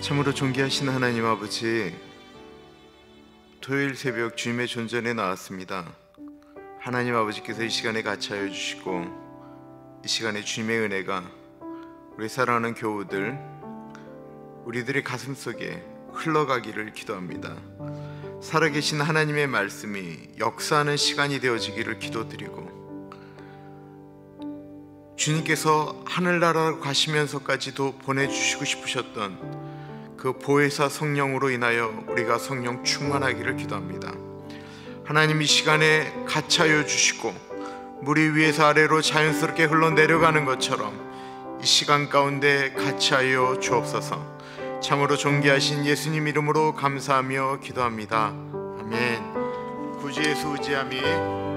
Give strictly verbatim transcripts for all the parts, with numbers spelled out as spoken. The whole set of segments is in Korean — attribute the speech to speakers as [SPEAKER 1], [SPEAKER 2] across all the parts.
[SPEAKER 1] 참으로 존귀하신 하나님 아버지, 토요일 새벽 주님의 존전에 나왔습니다. 하나님 아버지께서 이 시간에 같이 하여 주시고, 이 시간에 주님의 은혜가 우리 사랑하는 교우들, 우리들의 가슴 속에 흘러가기를 기도합니다. 살아계신 하나님의 말씀이 역사하는 시간이 되어지기를 기도드리고, 주님께서 하늘나라로 가시면서까지도 보내주시고 싶으셨던 그 보혜사 성령으로 인하여 우리가 성령 충만하기를 기도합니다. 하나님, 이 시간에 같이 하여 주시고 물이 위에서 아래로 자연스럽게 흘러내려가는 것처럼 이 시간 가운데 같이 하여 주옵소서. 참으로 존귀하신 예수님 이름으로 감사하며 기도합니다. 아멘. 구주 예수 의지함이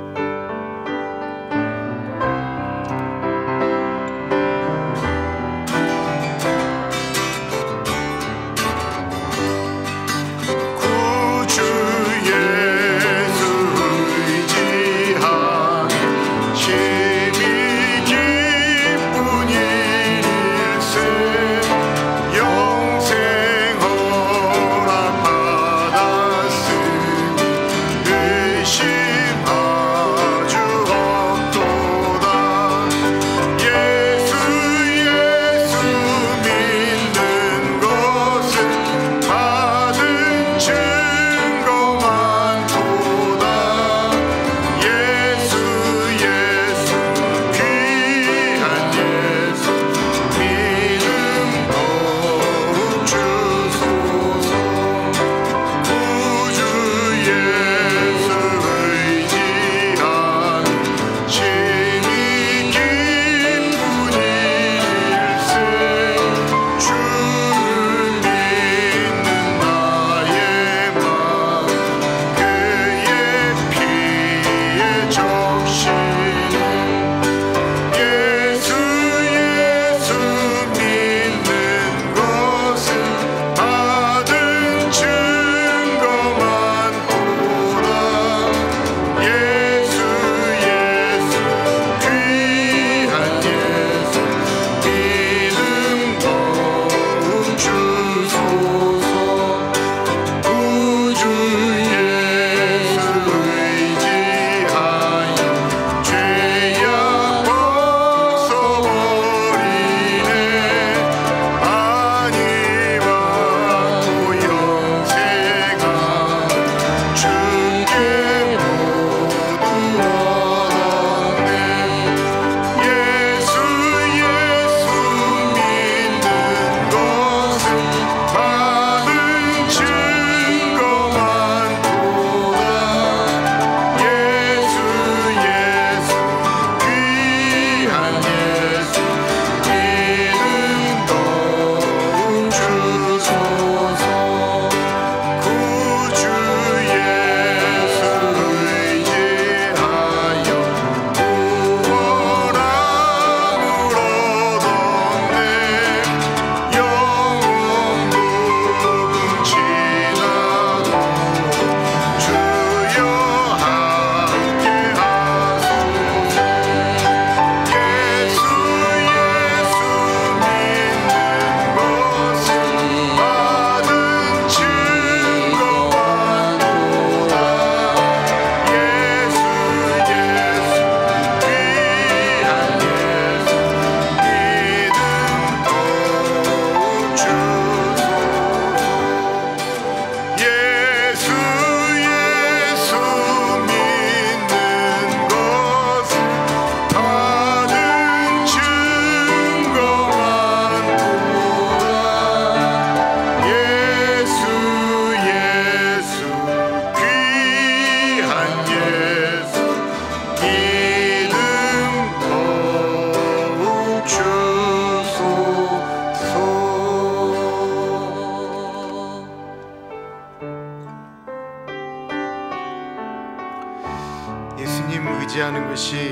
[SPEAKER 1] 의지하는 것이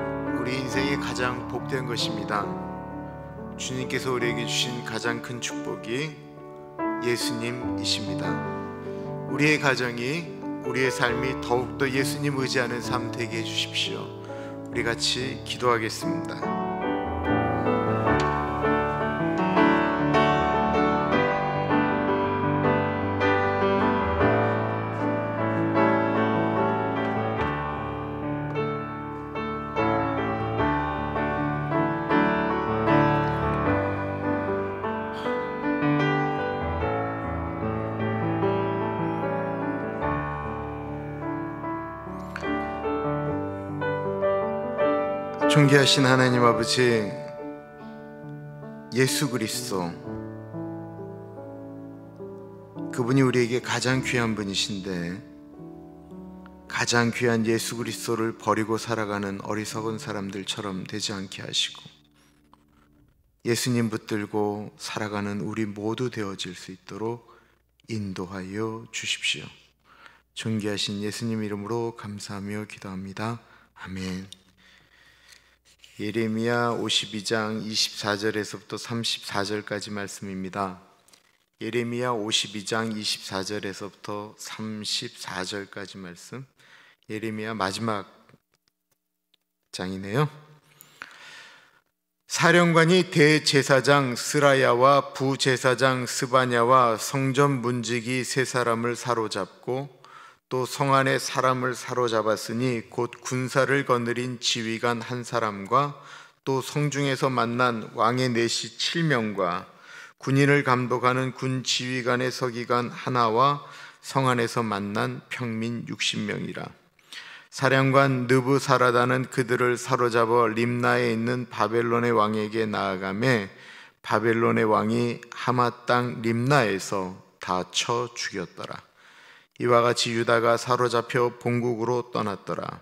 [SPEAKER 1] 우리 인생의 가장 복된 것입니다. 주님께서 우리에게 주신 가장 큰 축복이 예수님이십니다. 우리의 가정이, 우리의 삶이 더욱더 예수님 의지하는 삶 되게 해주십시오. 우리 같이 기도하겠습니다. 존귀하신 하나님 아버지, 예수 그리스도, 그분이 우리에게 가장 귀한 분이신데 가장 귀한 예수 그리스도를 버리고 살아가는 어리석은 사람들처럼 되지 않게 하시고 예수님 붙들고 살아가는 우리 모두 되어질 수 있도록 인도하여 주십시오. 존귀하신 예수님 이름으로 감사하며 기도합니다. 아멘. 예레미야 오십이 장 이십사 절에서부터 삼십사 절까지 말씀입니다. 예레미야 오십이 장 이십사 절에서부터 삼십사 절까지 말씀, 예레미야 마지막 장이네요. 사령관이 대제사장 스라야와 부제사장 스바냐와 성전 문지기 세 사람을 사로잡고 또 성 안에 사람을 사로잡았으니 곧 군사를 거느린 지휘관 한 사람과 또 성중에서 만난 왕의 내시 칠 명과 군인을 감독하는 군 지휘관의 서기관 하나와 성 안에서 만난 평민 육십 명이라. 사령관 느부사라다는 그들을 사로잡아 림나에 있는 바벨론의 왕에게 나아가매 바벨론의 왕이 하마 땅 림나에서 다 쳐 죽였더라. 이와 같이 유다가 사로잡혀 본국으로 떠났더라.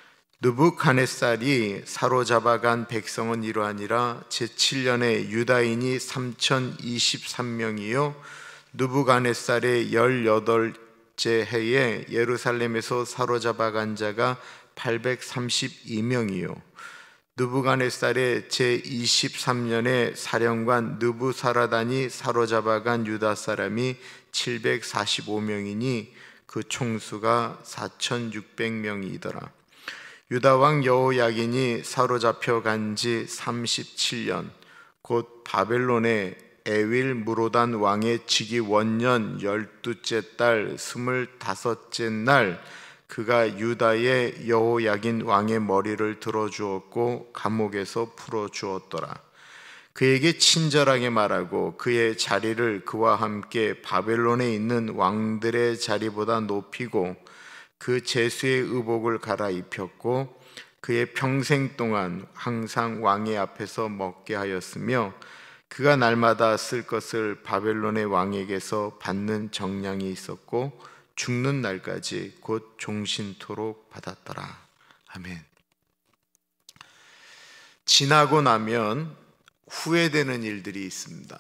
[SPEAKER 1] 느부갓네살이 사로잡아간 백성은 이러하니라. 제칠 년에 유다인이 삼천이십삼 명이요 느부갓네살의 열여덟째 해에 예루살렘에서 사로잡아간 자가 팔백삼십이 명이요 느부갓네살의 제이십삼 년에 사령관 느부사라단이 사로잡아간 유다 사람이 칠백사십오 명이니 그 총수가 사천육백 명이더라. 유다 왕 여호야긴이 사로잡혀 간 지 삼십칠 년, 곧 바벨론의 에윌 무로단 왕의 즉위 원년 열두째 달 스물다섯째 날 그가 유다의 여호야긴 왕의 머리를 들어주었고 감옥에서 풀어주었더라. 그에게 친절하게 말하고 그의 자리를 그와 함께 바벨론에 있는 왕들의 자리보다 높이고 그 제수의 의복을 갈아입혔고 그의 평생 동안 항상 왕의 앞에서 먹게 하였으며 그가 날마다 쓸 것을 바벨론의 왕에게서 받는 정량이 있었고 죽는 날까지 곧 종신토록 받았더라. 아멘. 지나고 나면 후회되는 일들이 있습니다.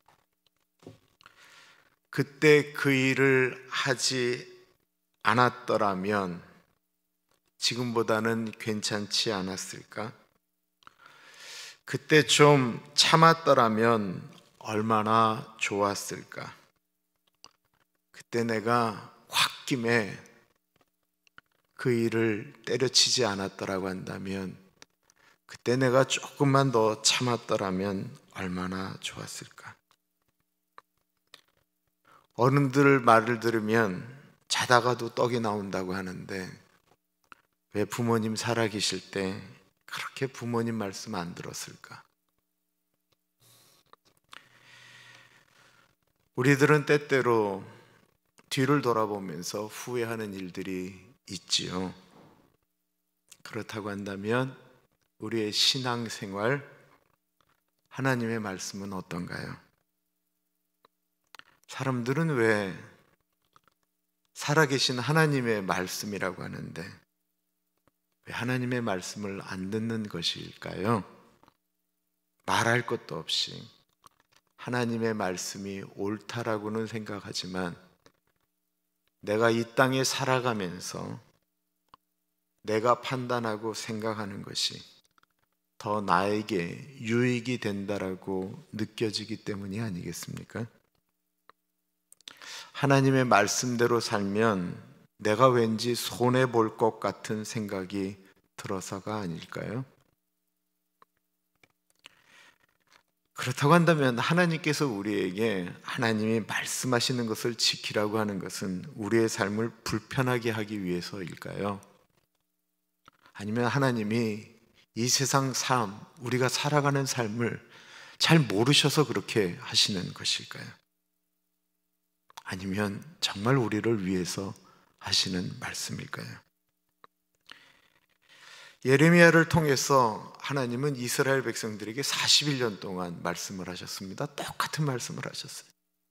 [SPEAKER 1] 그때 그 일을 하지 않았더라면 지금보다는 괜찮지 않았을까? 그때 좀 참았더라면 얼마나 좋았을까? 그때 내가 홧김에 그 일을 때려치지 않았더라고 한다면, 그때 내가 조금만 더 참았더라면 얼마나 좋았을까? 어른들 말을 들으면 자다가도 떡이 나온다고 하는데 왜 부모님 살아계실 때 그렇게 부모님 말씀 안 들었을까? 우리들은 때때로 뒤를 돌아보면서 후회하는 일들이 있지요. 그렇다고 한다면 우리의 신앙생활, 하나님의 말씀은 어떤가요? 사람들은 왜 살아계신 하나님의 말씀이라고 하는데 왜 하나님의 말씀을 안 듣는 것일까요? 말할 것도 없이 하나님의 말씀이 옳다라고는 생각하지만 내가 이 땅에 살아가면서 내가 판단하고 생각하는 것이 더 나에게 유익이 된다라고 느껴지기 때문이 아니겠습니까? 하나님의 말씀대로 살면 내가 왠지 손해볼 것 같은 생각이 들어서가 아닐까요? 그렇다고 한다면 하나님께서 우리에게 하나님이 말씀하시는 것을 지키라고 하는 것은 우리의 삶을 불편하게 하기 위해서일까요? 아니면 하나님이 이 세상 삶, 우리가 살아가는 삶을 잘 모르셔서 그렇게 하시는 것일까요? 아니면 정말 우리를 위해서 하시는 말씀일까요? 예레미야를 통해서 하나님은 이스라엘 백성들에게 사십일 년 동안 말씀을 하셨습니다. 똑같은 말씀을 하셨어요.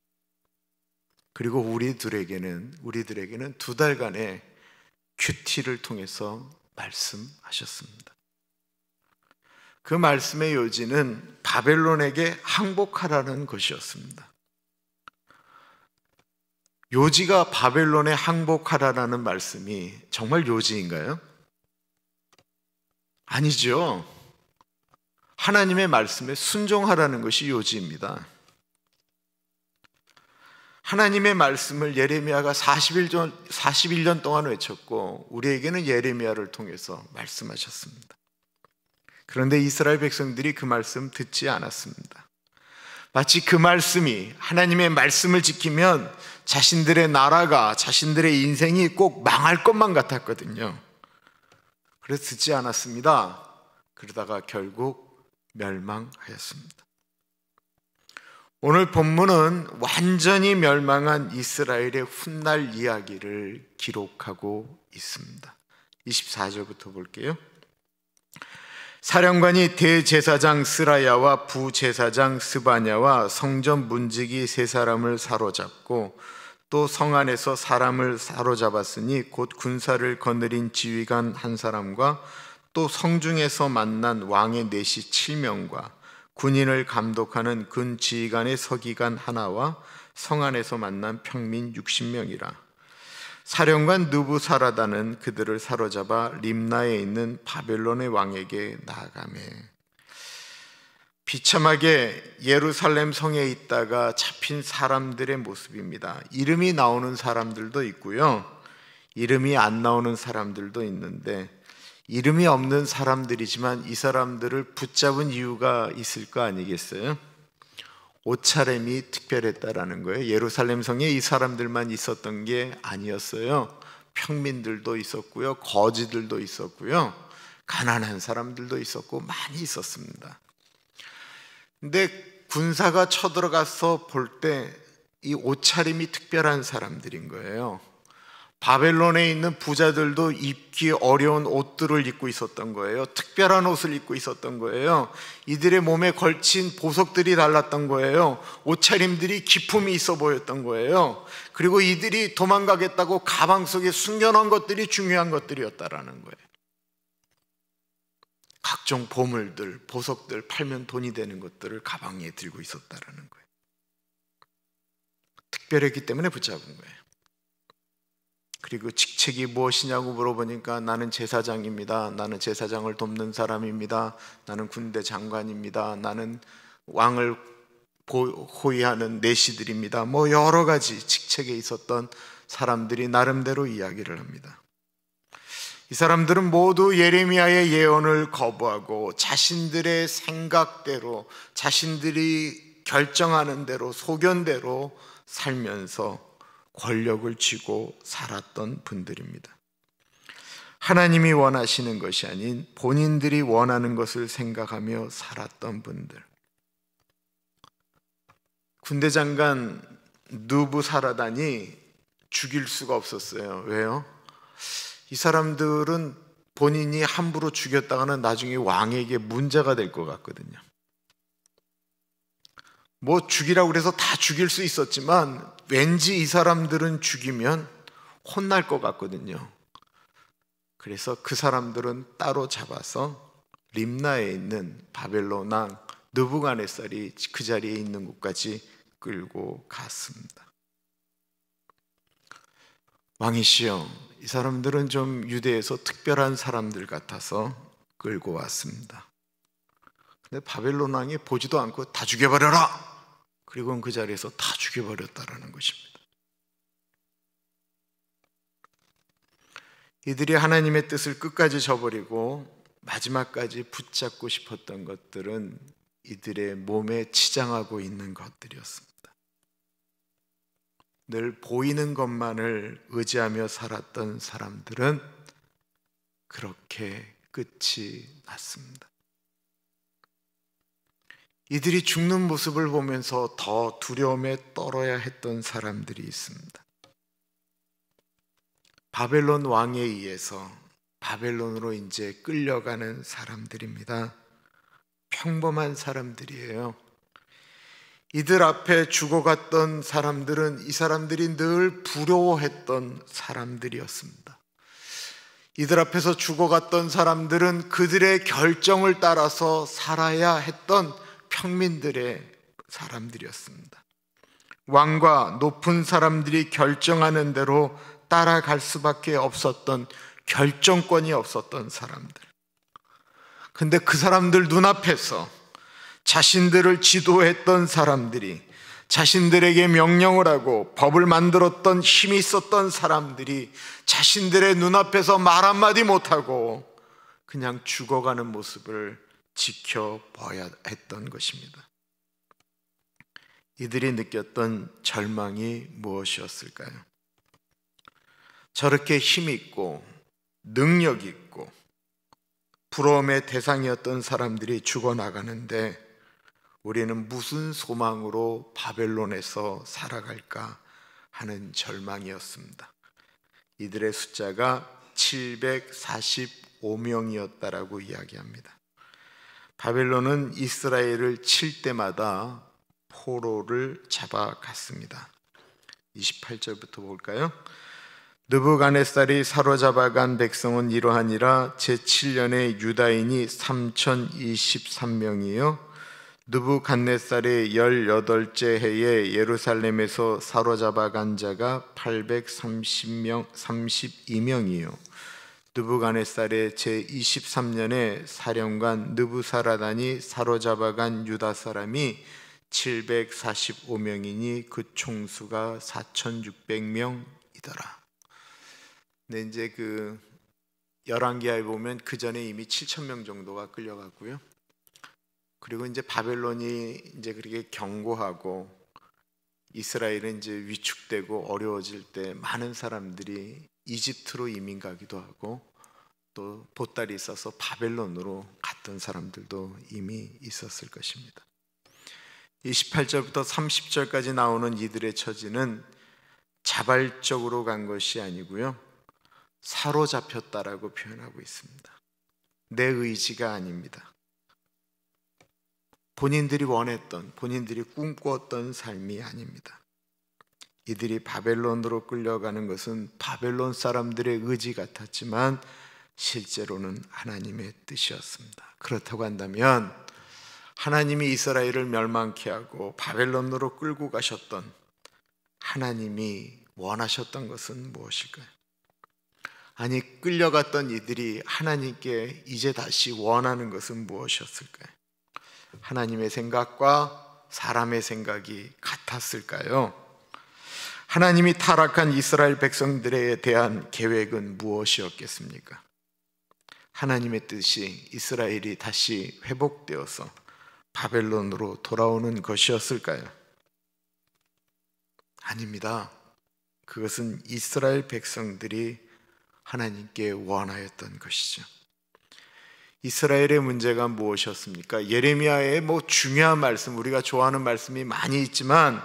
[SPEAKER 1] 그리고 우리들에게는 우리들에게는 두 달간의 큐티를 통해서 말씀하셨습니다. 그 말씀의 요지는 바벨론에게 항복하라는 것이었습니다. 요지가 바벨론에 항복하라는 말씀이 정말 요지인가요? 아니죠. 하나님의 말씀에 순종하라는 것이 요지입니다. 하나님의 말씀을 예레미야가 사십일 년 동안 외쳤고 우리에게는 예레미야를 통해서 말씀하셨습니다. 그런데 이스라엘 백성들이 그 말씀 듣지 않았습니다. 마치 그 말씀이, 하나님의 말씀을 지키면 자신들의 나라가, 자신들의 인생이 꼭 망할 것만 같았거든요. 그래서 듣지 않았습니다. 그러다가 결국 멸망하였습니다. 오늘 본문은 완전히 멸망한 이스라엘의 훗날 이야기를 기록하고 있습니다. 이십사 절부터 볼게요. 사령관이 대제사장 스라야와 부제사장 스바냐와 성전 문지기 세 사람을 사로잡고 또 성 안에서 사람을 사로잡았으니 곧 군사를 거느린 지휘관 한 사람과 또 성중에서 만난 왕의 내시 칠 명과 군인을 감독하는 군 지휘관의 서기관 하나와 성 안에서 만난 평민 육십 명이라. 사령관 느부사라다는 그들을 사로잡아 림나에 있는 바벨론의 왕에게 나아가매. 비참하게 예루살렘 성에 있다가 잡힌 사람들의 모습입니다. 이름이 나오는 사람들도 있고요, 이름이 안 나오는 사람들도 있는데, 이름이 없는 사람들이지만 이 사람들을 붙잡은 이유가 있을 거 아니겠어요? 옷차림이 특별했다라는 거예요. 예루살렘 성에 이 사람들만 있었던 게 아니었어요. 평민들도 있었고요, 거지들도 있었고요, 가난한 사람들도 있었고 많이 있었습니다. 근데 군사가 쳐들어가서 볼 때 이 옷차림이 특별한 사람들인 거예요. 바벨론에 있는 부자들도 입기 어려운 옷들을 입고 있었던 거예요. 특별한 옷을 입고 있었던 거예요. 이들의 몸에 걸친 보석들이 달랐던 거예요. 옷차림들이 기품이 있어 보였던 거예요. 그리고 이들이 도망가겠다고 가방 속에 숨겨놓은 것들이 중요한 것들이었다라는 거예요. 각종 보물들, 보석들, 팔면 돈이 되는 것들을 가방에 들고 있었다라는 거예요. 특별했기 때문에 붙잡은 거예요. 그리고 직책이 무엇이냐고 물어보니까 나는 제사장입니다, 나는 제사장을 돕는 사람입니다, 나는 군대 장관입니다, 나는 왕을 호위하는 내시들입니다, 뭐 여러 가지 직책에 있었던 사람들이 나름대로 이야기를 합니다. 이 사람들은 모두 예레미야의 예언을 거부하고 자신들의 생각대로, 자신들이 결정하는 대로, 소견대로 살면서 권력을 쥐고 살았던 분들입니다. 하나님이 원하시는 것이 아닌 본인들이 원하는 것을 생각하며 살았던 분들. 군대 장관 느부사라단이 죽일 수가 없었어요. 왜요? 이 사람들은 본인이 함부로 죽였다가는 나중에 왕에게 문제가 될 것 같거든요. 뭐 죽이라고 그래서 다 죽일 수 있었지만 왠지 이 사람들은 죽이면 혼날 것 같거든요. 그래서 그 사람들은 따로 잡아서 림나에 있는 바벨론 왕 느부갓네살이 그 자리에 있는 곳까지 끌고 갔습니다. 왕이시여, 이 사람들은 좀 유대에서 특별한 사람들 같아서 끌고 왔습니다. 근데 바벨론 왕이 보지도 않고 다 죽여버려라! 그리고는 그 자리에서 다 죽여버렸다라는 것입니다. 이들이 하나님의 뜻을 끝까지 저버리고 마지막까지 붙잡고 싶었던 것들은 이들의 몸에 치장하고 있는 것들이었습니다. 늘 보이는 것만을 의지하며 살았던 사람들은 그렇게 끝이 났습니다. 이들이 죽는 모습을 보면서 더 두려움에 떨어야 했던 사람들이 있습니다. 바벨론 왕에 의해서 바벨론으로 이제 끌려가는 사람들입니다. 평범한 사람들이에요. 이들 앞에 죽어갔던 사람들은 이 사람들이 늘 부러워했던 사람들이었습니다. 이들 앞에서 죽어갔던 사람들은 그들의 결정을 따라서 살아야 했던 평민들의 사람들이었습니다. 왕과 높은 사람들이 결정하는 대로 따라갈 수밖에 없었던, 결정권이 없었던 사람들. 근데 그 사람들 눈앞에서 자신들을 지도했던 사람들이, 자신들에게 명령을 하고 법을 만들었던 힘이 있었던 사람들이 자신들의 눈앞에서 말 한마디 못하고 그냥 죽어가는 모습을 지켜봐야 했던 것입니다. 이들이 느꼈던 절망이 무엇이었을까요? 저렇게 힘있고 능력 있고 부러움의 대상이었던 사람들이 죽어나가는데 우리는 무슨 소망으로 바벨론에서 살아갈까 하는 절망이었습니다. 이들의 숫자가 칠백사십오 명이었다라고 이야기합니다. 바벨론은 이스라엘을 칠 때마다 포로를 잡아갔습니다. 이십팔 절부터 볼까요? 느부갓네살이 사로잡아간 백성은 이러하니라. 제칠 년에 유다인이 삼천이십삼 명이요 느부갓네살의 열여덟째 해에 예루살렘에서 사로잡아간 자가 팔백삼십 명, 삼십이 명이요 느부갓네살의 제이십삼 년에 사령관 느부사라단이 사로잡아간 유다 사람이 칠백사십오 명이니 그 총수가 사천육백 명이더라. 근데 이제 그 열왕기하에 보면 그 전에 이미 칠천 명 정도가 끌려갔고요. 그리고 이제 바벨론이 이제 그렇게 경고하고 이스라엘은 이제 위축되고 어려워질 때 많은 사람들이 이집트로 이민 가기도 하고 또 보따리 있어서 바벨론으로 갔던 사람들도 이미 있었을 것입니다. 이십팔 절부터 삼십 절까지 나오는 이들의 처지는 자발적으로 간 것이 아니고요, 사로잡혔다라고 표현하고 있습니다. 내 의지가 아닙니다. 본인들이 원했던, 본인들이 꿈꾸었던 삶이 아닙니다. 이들이 바벨론으로 끌려가는 것은 바벨론 사람들의 의지 같았지만 실제로는 하나님의 뜻이었습니다. 그렇다고 한다면 하나님이 이스라엘을 멸망케 하고 바벨론으로 끌고 가셨던 하나님이 원하셨던 것은 무엇일까요? 아니, 끌려갔던 이들이 하나님께 이제 다시 원하는 것은 무엇이었을까요? 하나님의 생각과 사람의 생각이 같았을까요? 하나님이 타락한 이스라엘 백성들에 대한 계획은 무엇이었겠습니까? 하나님의 뜻이 이스라엘이 다시 회복되어서 바벨론으로 돌아오는 것이었을까요? 아닙니다. 그것은 이스라엘 백성들이 하나님께 원하였던 것이죠. 이스라엘의 문제가 무엇이었습니까? 예레미야의 뭐 중요한 말씀, 우리가 좋아하는 말씀이 많이 있지만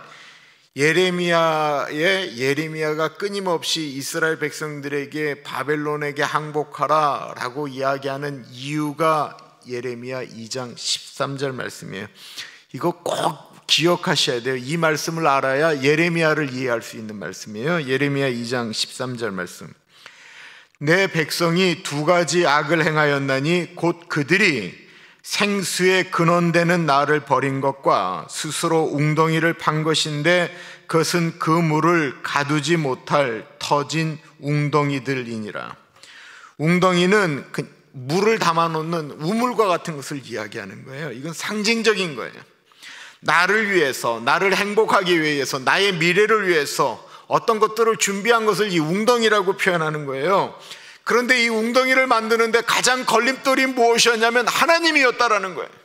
[SPEAKER 1] 예레미야의 예레미야가 끊임없이 이스라엘 백성들에게 바벨론에게 항복하라 라고 이야기하는 이유가 예레미야 이 장 십삼 절 말씀이에요. 이거 꼭 기억하셔야 돼요. 이 말씀을 알아야 예레미야를 이해할 수 있는 말씀이에요. 예레미야 이 장 십삼 절 말씀. 내 백성이 두 가지 악을 행하였나니 곧 그들이 생수의 근원되는 나를 버린 것과 스스로 웅덩이를 판 것인데 그것은 그 물을 가두지 못할 터진 웅덩이들이니라. 웅덩이는 그 물을 담아놓는 우물과 같은 것을 이야기하는 거예요. 이건 상징적인 거예요. 나를 위해서, 나를 행복하기 위해서, 나의 미래를 위해서 어떤 것들을 준비한 것을 이 웅덩이라고 표현하는 거예요. 그런데 이 웅덩이를 만드는데 가장 걸림돌이 무엇이었냐면 하나님이었다라는 거예요.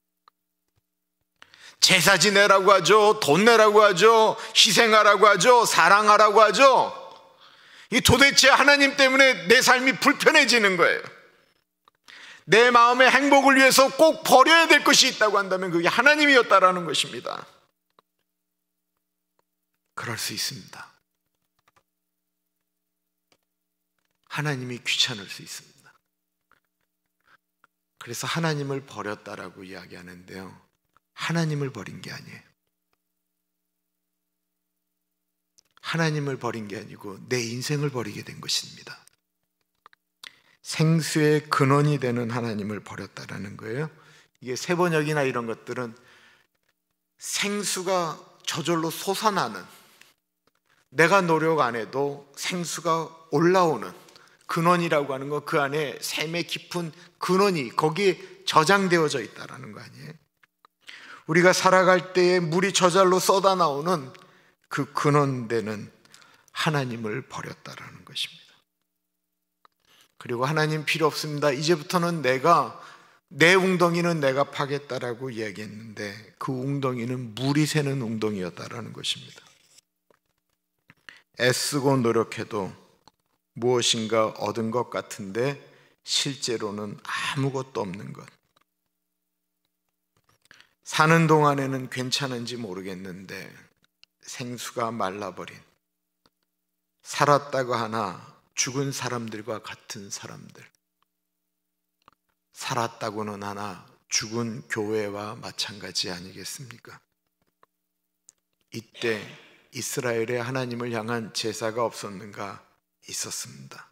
[SPEAKER 1] 제사 지내라고 하죠, 돈 내라고 하죠, 희생하라고 하죠, 사랑하라고 하죠. 이 도대체 하나님 때문에 내 삶이 불편해지는 거예요. 내 마음의 행복을 위해서 꼭 버려야 될 것이 있다고 한다면 그게 하나님이었다라는 것입니다. 그럴 수 있습니다. 하나님이 귀찮을 수 있습니다. 그래서 하나님을 버렸다라고 이야기하는데요, 하나님을 버린 게 아니에요. 하나님을 버린 게 아니고 내 인생을 버리게 된 것입니다. 생수의 근원이 되는 하나님을 버렸다라는 거예요. 이게 세번역이나 이런 것들은 생수가 저절로 솟아나는, 내가 노력 안 해도 생수가 올라오는 근원이라고 하는 거, 그 안에 샘의 깊은 근원이 거기에 저장되어져 있다라는 거 아니에요. 우리가 살아갈 때에 물이 저절로 쏟아 나오는 그 근원되는 하나님을 버렸다라는 것입니다. 그리고 하나님 필요 없습니다, 이제부터는 내가, 내 웅덩이는 내가 파겠다라고 이야기했는데 그 웅덩이는 물이 새는 웅덩이였다라는 것입니다. 애쓰고 노력해도 무엇인가 얻은 것 같은데 실제로는 아무것도 없는 것. 사는 동안에는 괜찮은지 모르겠는데 생수가 말라버린, 살았다고 하나 죽은 사람들과 같은 사람들, 살았다고는 하나 죽은 교회와 마찬가지 아니겠습니까? 이때 이스라엘의 하나님을 향한 제사가 없었는가? 있었습니다.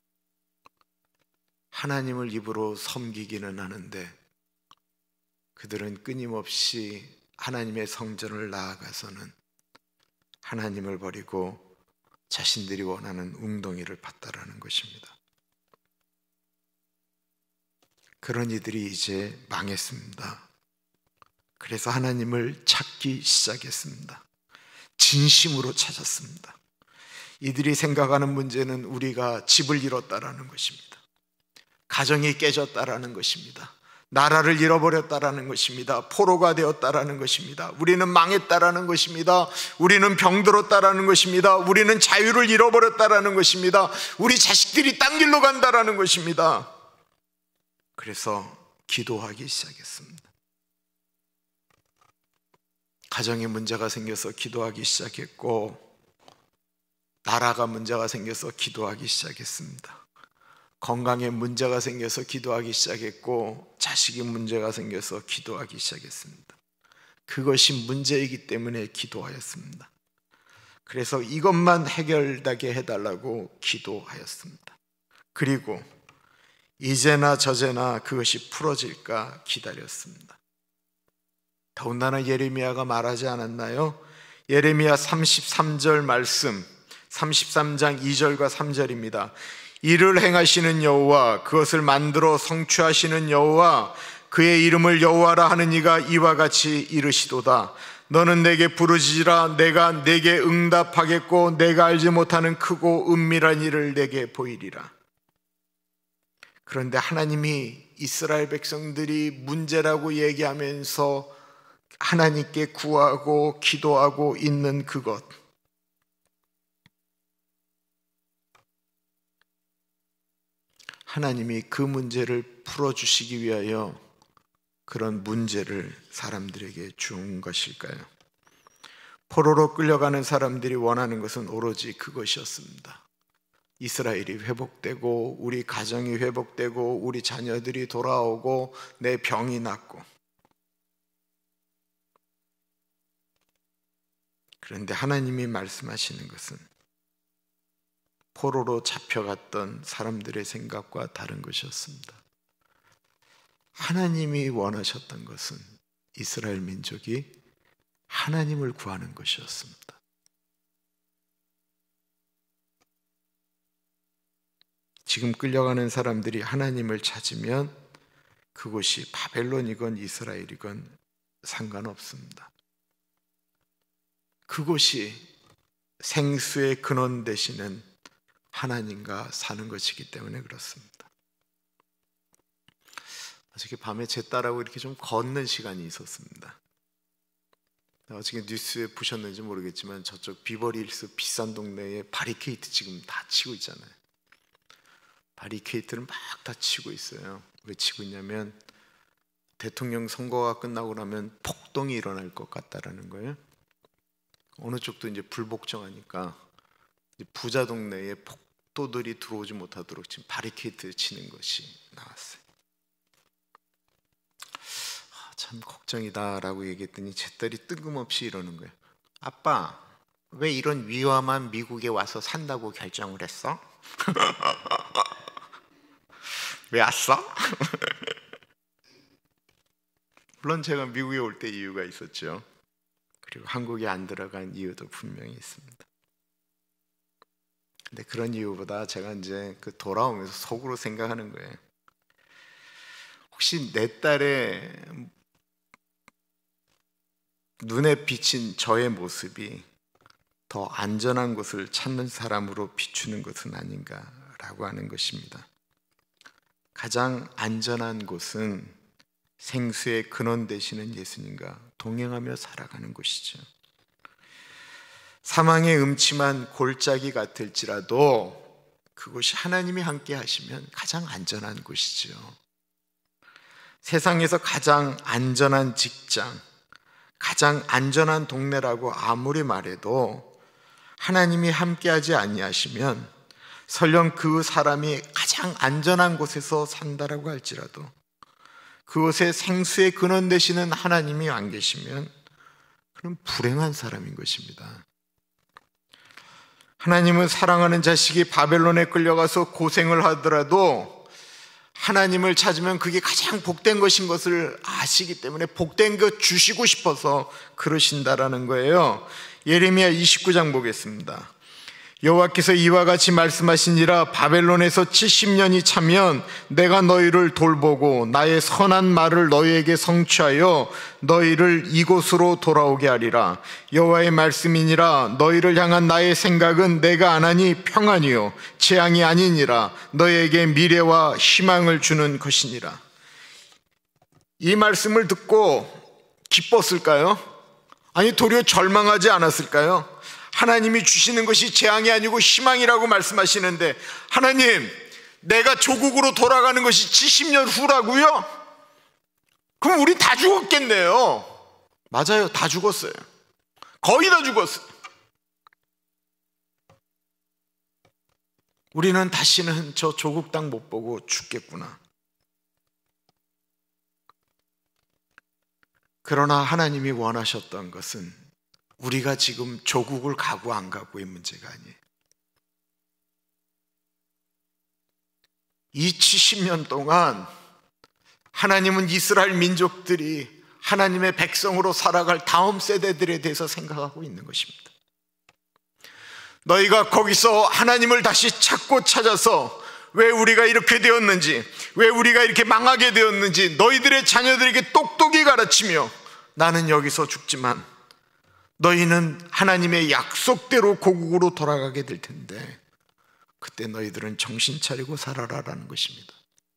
[SPEAKER 1] 하나님을 입으로 섬기기는 하는데 그들은 끊임없이 하나님의 성전을 나아가서는 하나님을 버리고 자신들이 원하는 웅덩이를 팠다라는 것입니다. 그런 이들이 이제 망했습니다. 그래서 하나님을 찾기 시작했습니다. 진심으로 찾았습니다. 이들이 생각하는 문제는 우리가 집을 잃었다라는 것입니다. 가정이 깨졌다라는 것입니다. 나라를 잃어버렸다라는 것입니다. 포로가 되었다라는 것입니다. 우리는 망했다라는 것입니다. 우리는 병들었다라는 것입니다. 우리는 자유를 잃어버렸다라는 것입니다. 우리 자식들이 딴 길로 간다라는 것입니다. 그래서 기도하기 시작했습니다. 가정에 문제가 생겨서 기도하기 시작했고, 나라가 문제가 생겨서 기도하기 시작했습니다. 건강에 문제가 생겨서 기도하기 시작했고, 자식이 문제가 생겨서 기도하기 시작했습니다. 그것이 문제이기 때문에 기도하였습니다. 그래서 이것만 해결되게 해달라고 기도하였습니다. 그리고 이제나 저제나 그것이 풀어질까 기다렸습니다. 더군다나 예레미야가 말하지 않았나요? 예레미야 삼십삼 절 말씀, 삼십삼 장 이 절과 삼 절입니다. 이를 행하시는 여호와, 그것을 만들어 성취하시는 여호와, 그의 이름을 여호와라 하는 이가 이와 같이 이르시도다. 너는 내게 부르짖으라. 내가 내게 응답하겠고 내가 알지 못하는 크고 은밀한 일을 내게 보이리라. 그런데 하나님이 이스라엘 백성들이 문제라고 얘기하면서 하나님께 구하고 기도하고 있는 그것, 하나님이 그 문제를 풀어주시기 위하여 그런 문제를 사람들에게 준 것일까요? 포로로 끌려가는 사람들이 원하는 것은 오로지 그것이었습니다. 이스라엘이 회복되고 우리 가정이 회복되고 우리 자녀들이 돌아오고 내 병이 낫고. 그런데 하나님이 말씀하시는 것은 포로로 잡혀갔던 사람들의 생각과 다른 것이었습니다. 하나님이 원하셨던 것은 이스라엘 민족이 하나님을 구하는 것이었습니다. 지금 끌려가는 사람들이 하나님을 찾으면 그곳이 바벨론이건 이스라엘이건 상관없습니다. 그곳이 생수의 근원 되시는 하나님과 사는 것이기 때문에 그렇습니다. 어저께 밤에 제 딸하고 이렇게 좀 걷는 시간이 있었습니다. 어저께 뉴스에 보셨는지 모르겠지만 저쪽 비버리힐스 비싼 동네에 바리케이트 지금 다 치고 있잖아요. 바리케이트를 막 다 치고 있어요. 왜 치고 있냐면 대통령 선거가 끝나고 나면 폭동이 일어날 것 같다라는 거예요. 어느 쪽도 이제 불복종하니까 이제 부자 동네에 폭도들이 들어오지 못하도록 지금 바리케이트 치는 것이 나왔어요. 참 걱정이다라고 얘기했더니 제 딸이 뜬금없이 이러는 거예요. 아빠, 왜 이런 위험한 미국에 와서 산다고 결정을 했어? 왜 왔어? 물론 제가 미국에 올 때 이유가 있었죠. 그리고 한국에 안 들어간 이유도 분명히 있습니다. 근데 그런 이유보다 제가 이제 그 돌아오면서 속으로 생각하는 거예요. 혹시 내 딸의 눈에 비친 저의 모습이 더 안전한 곳을 찾는 사람으로 비추는 것은 아닌가라고 하는 것입니다. 가장 안전한 곳은 생수의 근원 되시는 예수님과 동행하며 살아가는 곳이죠. 사망의 음침한 골짜기 같을지라도 그곳이 하나님이 함께 하시면 가장 안전한 곳이죠. 세상에서 가장 안전한 직장, 가장 안전한 동네라고 아무리 말해도 하나님이 함께하지 아니하시면 설령 그 사람이 가장 안전한 곳에서 산다라고 할지라도 그곳에 생수의 근원 되시는 하나님이 안 계시면 그럼 불행한 사람인 것입니다. 하나님은 사랑하는 자식이 바벨론에 끌려가서 고생을 하더라도 하나님을 찾으면 그게 가장 복된 것인 것을 아시기 때문에 복된 것 주시고 싶어서 그러신다라는 거예요. 예레미야 이십구 장 보겠습니다. 여호와께서 이와 같이 말씀하시니라. 바벨론에서 칠십 년이 차면 내가 너희를 돌보고 나의 선한 말을 너희에게 성취하여 너희를 이곳으로 돌아오게 하리라. 여호와의 말씀이니라. 너희를 향한 나의 생각은 내가 안 하니 평안이요 재앙이 아니니라. 너희에게 미래와 희망을 주는 것이니라. 이 말씀을 듣고 기뻤을까요? 아니 도리어 절망하지 않았을까요? 하나님이 주시는 것이 재앙이 아니고 희망이라고 말씀하시는데 하나님, 내가 조국으로 돌아가는 것이 칠십 년 후라고요? 그럼 우리 다 죽었겠네요. 맞아요, 다 죽었어요. 거의 다 죽었어요. 우리는 다시는 저 조국 땅 못 보고 죽겠구나. 그러나 하나님이 원하셨던 것은 우리가 지금 조국을 가고 안 가고의 문제가 아니에요. 이 칠십 년 동안 하나님은 이스라엘 민족들이 하나님의 백성으로 살아갈 다음 세대들에 대해서 생각하고 있는 것입니다. 너희가 거기서 하나님을 다시 찾고 찾아서 왜 우리가 이렇게 되었는지, 왜 우리가 이렇게 망하게 되었는지 너희들의 자녀들에게 똑똑히 가르치며 나는 여기서 죽지만 너희는 하나님의 약속대로 고국으로 돌아가게 될 텐데 그때 너희들은 정신 차리고 살아라라는 것입니다.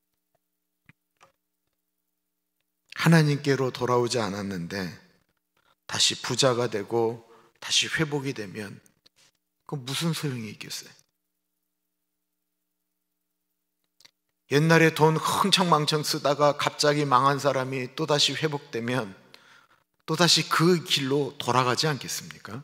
[SPEAKER 1] 하나님께로 돌아오지 않았는데 다시 부자가 되고 다시 회복이 되면 그 무슨 소용이 있겠어요? 옛날에 돈 흥청망청 쓰다가 갑자기 망한 사람이 또다시 회복되면 또다시 그 길로 돌아가지 않겠습니까?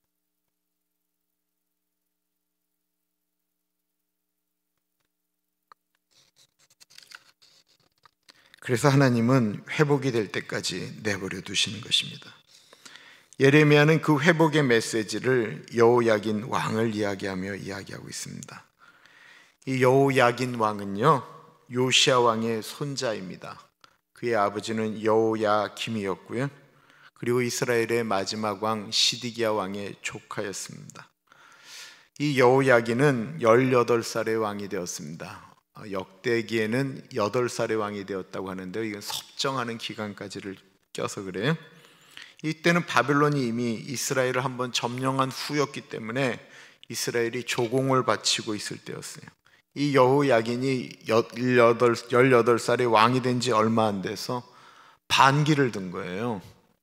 [SPEAKER 1] 그래서 하나님은 회복이 될 때까지 내버려 두시는 것입니다. 예레미야는 그 회복의 메시지를 여호야긴 왕을 이야기하며 이야기하고 있습니다. 이 여호야긴 왕은요, 요시야 왕의 손자입니다. 그의 아버지는 여호야김이었고요, 그리고 이스라엘의 마지막 왕 시드기야 왕의 조카였습니다. 이 여호야긴은 열여덟 살의 왕이 되었습니다. 역대기에는 여덟 살의 왕이 되었다고 하는데요, 이건 섭정하는 기간까지를 껴서 그래요. 이때는 바벨론이 이미 이스라엘을 한번 점령한 후였기 때문에 이스라엘이 조공을 바치고 있을 때였어요. 이 여호야긴이 열여덟 살의 왕이 된 지 얼마 안 돼서 반기를 든 거예요.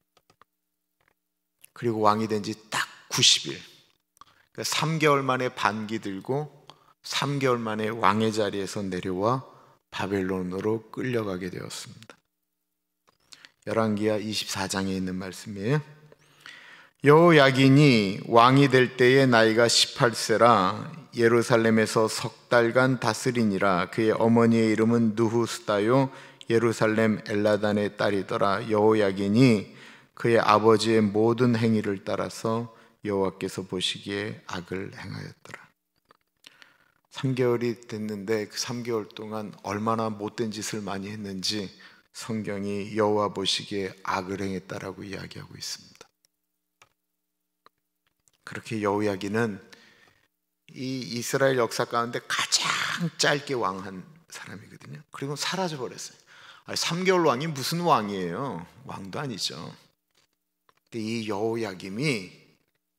[SPEAKER 1] 그리고 왕이 된 지 딱 구십 일, 그러니까 삼 개월 만에 반기 들고 삼 개월 만에 왕의 자리에서 내려와 바벨론으로 끌려가게 되었습니다. 열왕기하 이십사 장에 있는 말씀이에요. 여호야긴이 왕이 될 때의 나이가 십팔 세라 예루살렘에서 석 달간 다스리니라. 그의 어머니의 이름은 누후스다요 예루살렘 엘라단의 딸이더라. 여호야긴이 그의 아버지의 모든 행위를 따라서 여호와께서 보시기에 악을 행하였더라. 삼 개월이 됐는데 그 삼 개월 동안 얼마나 못된 짓을 많이 했는지 성경이 여호와 보시기에 악을 행했다라고 이야기하고 있습니다. 그렇게 여호야긴은 이 이스라엘 역사 가운데 가장 짧게 왕한 사람이거든요. 그리고 사라져 버렸어요. 아니, 삼 개월 왕이 무슨 왕이에요? 왕도 아니죠. 근데 이 여호야김이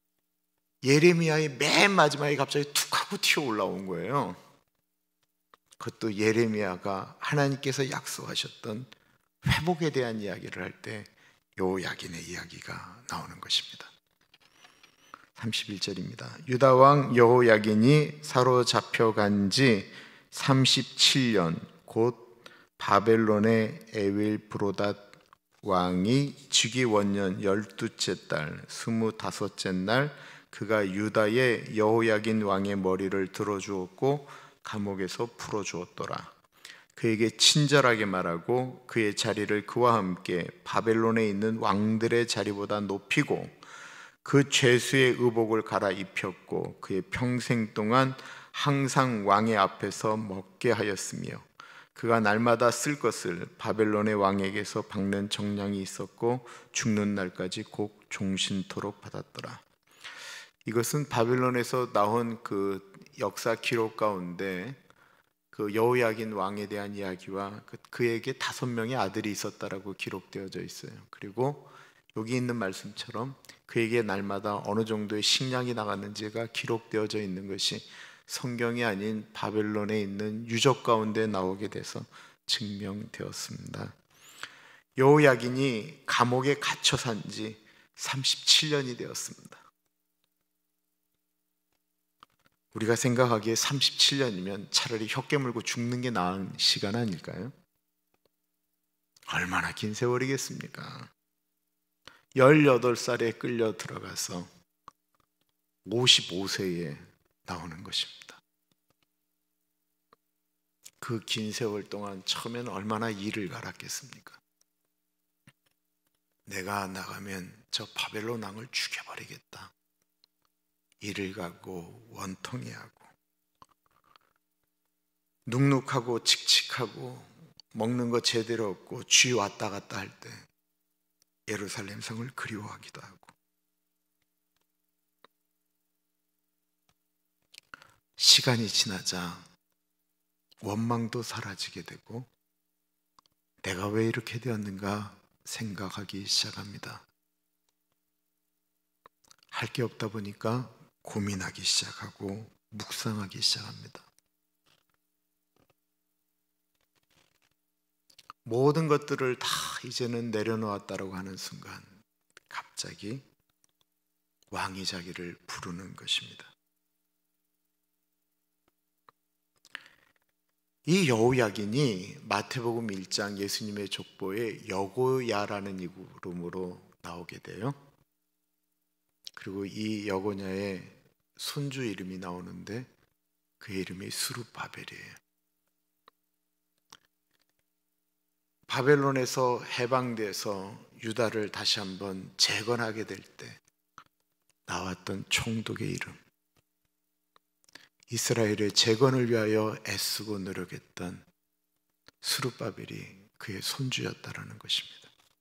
[SPEAKER 1] 예레미야의 맨 마지막에 갑자기 툭 하고 튀어 올라온 거예요. 그것도 예레미야가 하나님께서 약속하셨던 회복에 대한 이야기를 할 때 여호야긴의 이야기가 나오는 것입니다. 삼십일 절입니다. 유다 왕 여호야긴이 사로잡혀간 지 삼십칠 년 곧 바벨론의 에윌브로닷 왕이 즉위 원년 열두째 달 스무다섯째 날 그가 유다의 여호야긴 왕의 머리를 들어주었고 감옥에서 풀어주었더라. 그에게 친절하게 말하고 그의 자리를 그와 함께 바벨론에 있는 왕들의 자리보다 높이고 그 죄수의 의복을 갈아입혔고 그의 평생 동안 항상 왕의 앞에서 먹게 하였으며 그가 날마다 쓸 것을 바벨론의 왕에게서 받는 정량이 있었고 죽는 날까지 곧 종신토록 받았더라. 이것은 바벨론에서 나온 그 역사 기록 가운데 그 여호야긴 왕에 대한 이야기와 그에게 다섯 명의 아들이 있었다라고 기록되어져 있어요. 그리고 여기 있는 말씀처럼 그에게 날마다 어느 정도의 식량이 나갔는지가 기록되어져 있는 것이 성경이 아닌 바벨론에 있는 유적 가운데 나오게 돼서 증명되었습니다. 여호야긴이 감옥에 갇혀 산 지 삼십칠 년이 되었습니다. 우리가 생각하기에 삼십칠 년이면 차라리 혀 깨물고 죽는 게 나은 시간 아닐까요? 얼마나 긴 세월이겠습니까? 열여덟 살에 끌려 들어가서 오십오 세에 나오는 것입니다. 그 긴 세월 동안 처음에는 얼마나 이를 갈았겠습니까? 내가 나가면 저 바벨론 왕을 죽여버리겠다. 이를 가고 원통해하고 눅눅하고 칙칙하고 먹는 거 제대로 없고 쥐 왔다 갔다 할 때 예루살렘 성을 그리워하기도 하고 시간이 지나자 원망도 사라지게 되고 내가 왜 이렇게 되었는가 생각하기 시작합니다. 할 게 없다 보니까 고민하기 시작하고 묵상하기 시작합니다. 모든 것들을 다 이제는 내려놓았다라고 하는 순간 갑자기 왕이 자기를 부르는 것입니다. 이 여호야긴이 마태복음 일 장 예수님의 족보에 여고야라는 이름으로 나오게 돼요. 그리고 이 여고냐의 손주 이름이 나오는데 그 이름이 스룹바벨이에요. 바벨론에서 해방돼서 유다를 다시 한번 재건하게 될 때 나왔던 총독의 이름, 이스라엘의 재건을 위하여 애쓰고 노력했던 스룹바벨이 그의 손주였다라는 것입니다.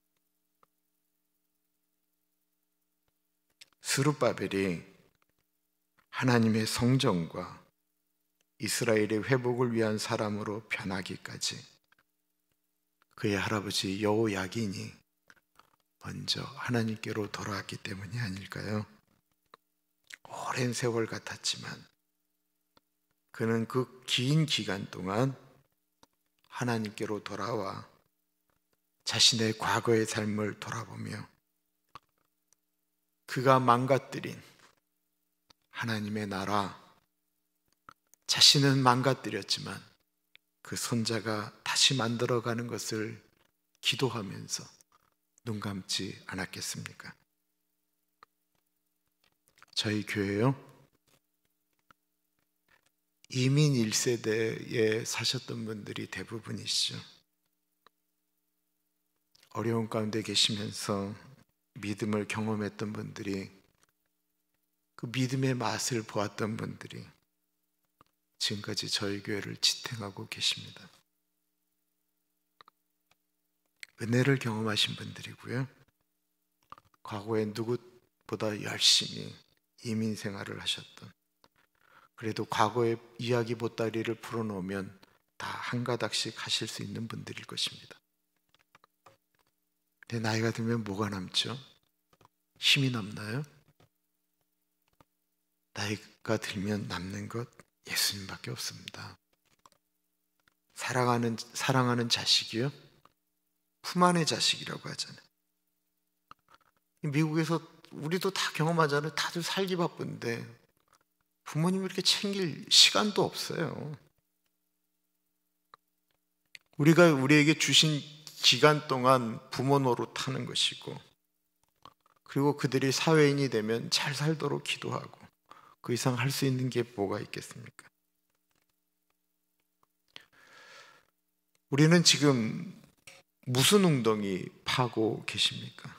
[SPEAKER 1] 스룹바벨이 하나님의 성전과 이스라엘의 회복을 위한 사람으로 변하기까지 그의 할아버지 여호야긴이 먼저 하나님께로 돌아왔기 때문이 아닐까요? 오랜 세월 같았지만 그는 그 긴 기간 동안 하나님께로 돌아와 자신의 과거의 삶을 돌아보며 그가 망가뜨린 하나님의 나라, 자신은 망가뜨렸지만 그 손자가 다시 만들어가는 것을 기도하면서 눈 감지 않았겠습니까? 저희 교회요, 이민 일 세대에 사셨던 분들이 대부분이시죠. 어려운 가운데 계시면서 믿음을 경험했던 분들이, 그 믿음의 맛을 보았던 분들이 지금까지 저희 교회를 지탱하고 계십니다. 은혜를 경험하신 분들이고요, 과거에 누구보다 열심히 이민 생활을 하셨던, 그래도 과거의 이야기 보따리를 풀어놓으면 다 한 가닥씩 하실 수 있는 분들일 것입니다. 근데 나이가 들면 뭐가 남죠? 힘이 남나요? 나이가 들면 남는 것 예수님밖에 없습니다. 사랑하는, 사랑하는 자식이요, 품 안의 자식이라고 하잖아요. 미국에서 우리도 다 경험하잖아요. 다들 살기 바쁜데 부모님을 이렇게 챙길 시간도 없어요. 우리가 우리에게 주신 기간 동안 부모 노릇하는 것이고, 그리고 그들이 사회인이 되면 잘 살도록 기도하고, 그 이상 할 수 있는 게 뭐가 있겠습니까? 우리는 지금 무슨 웅덩이 파고 계십니까?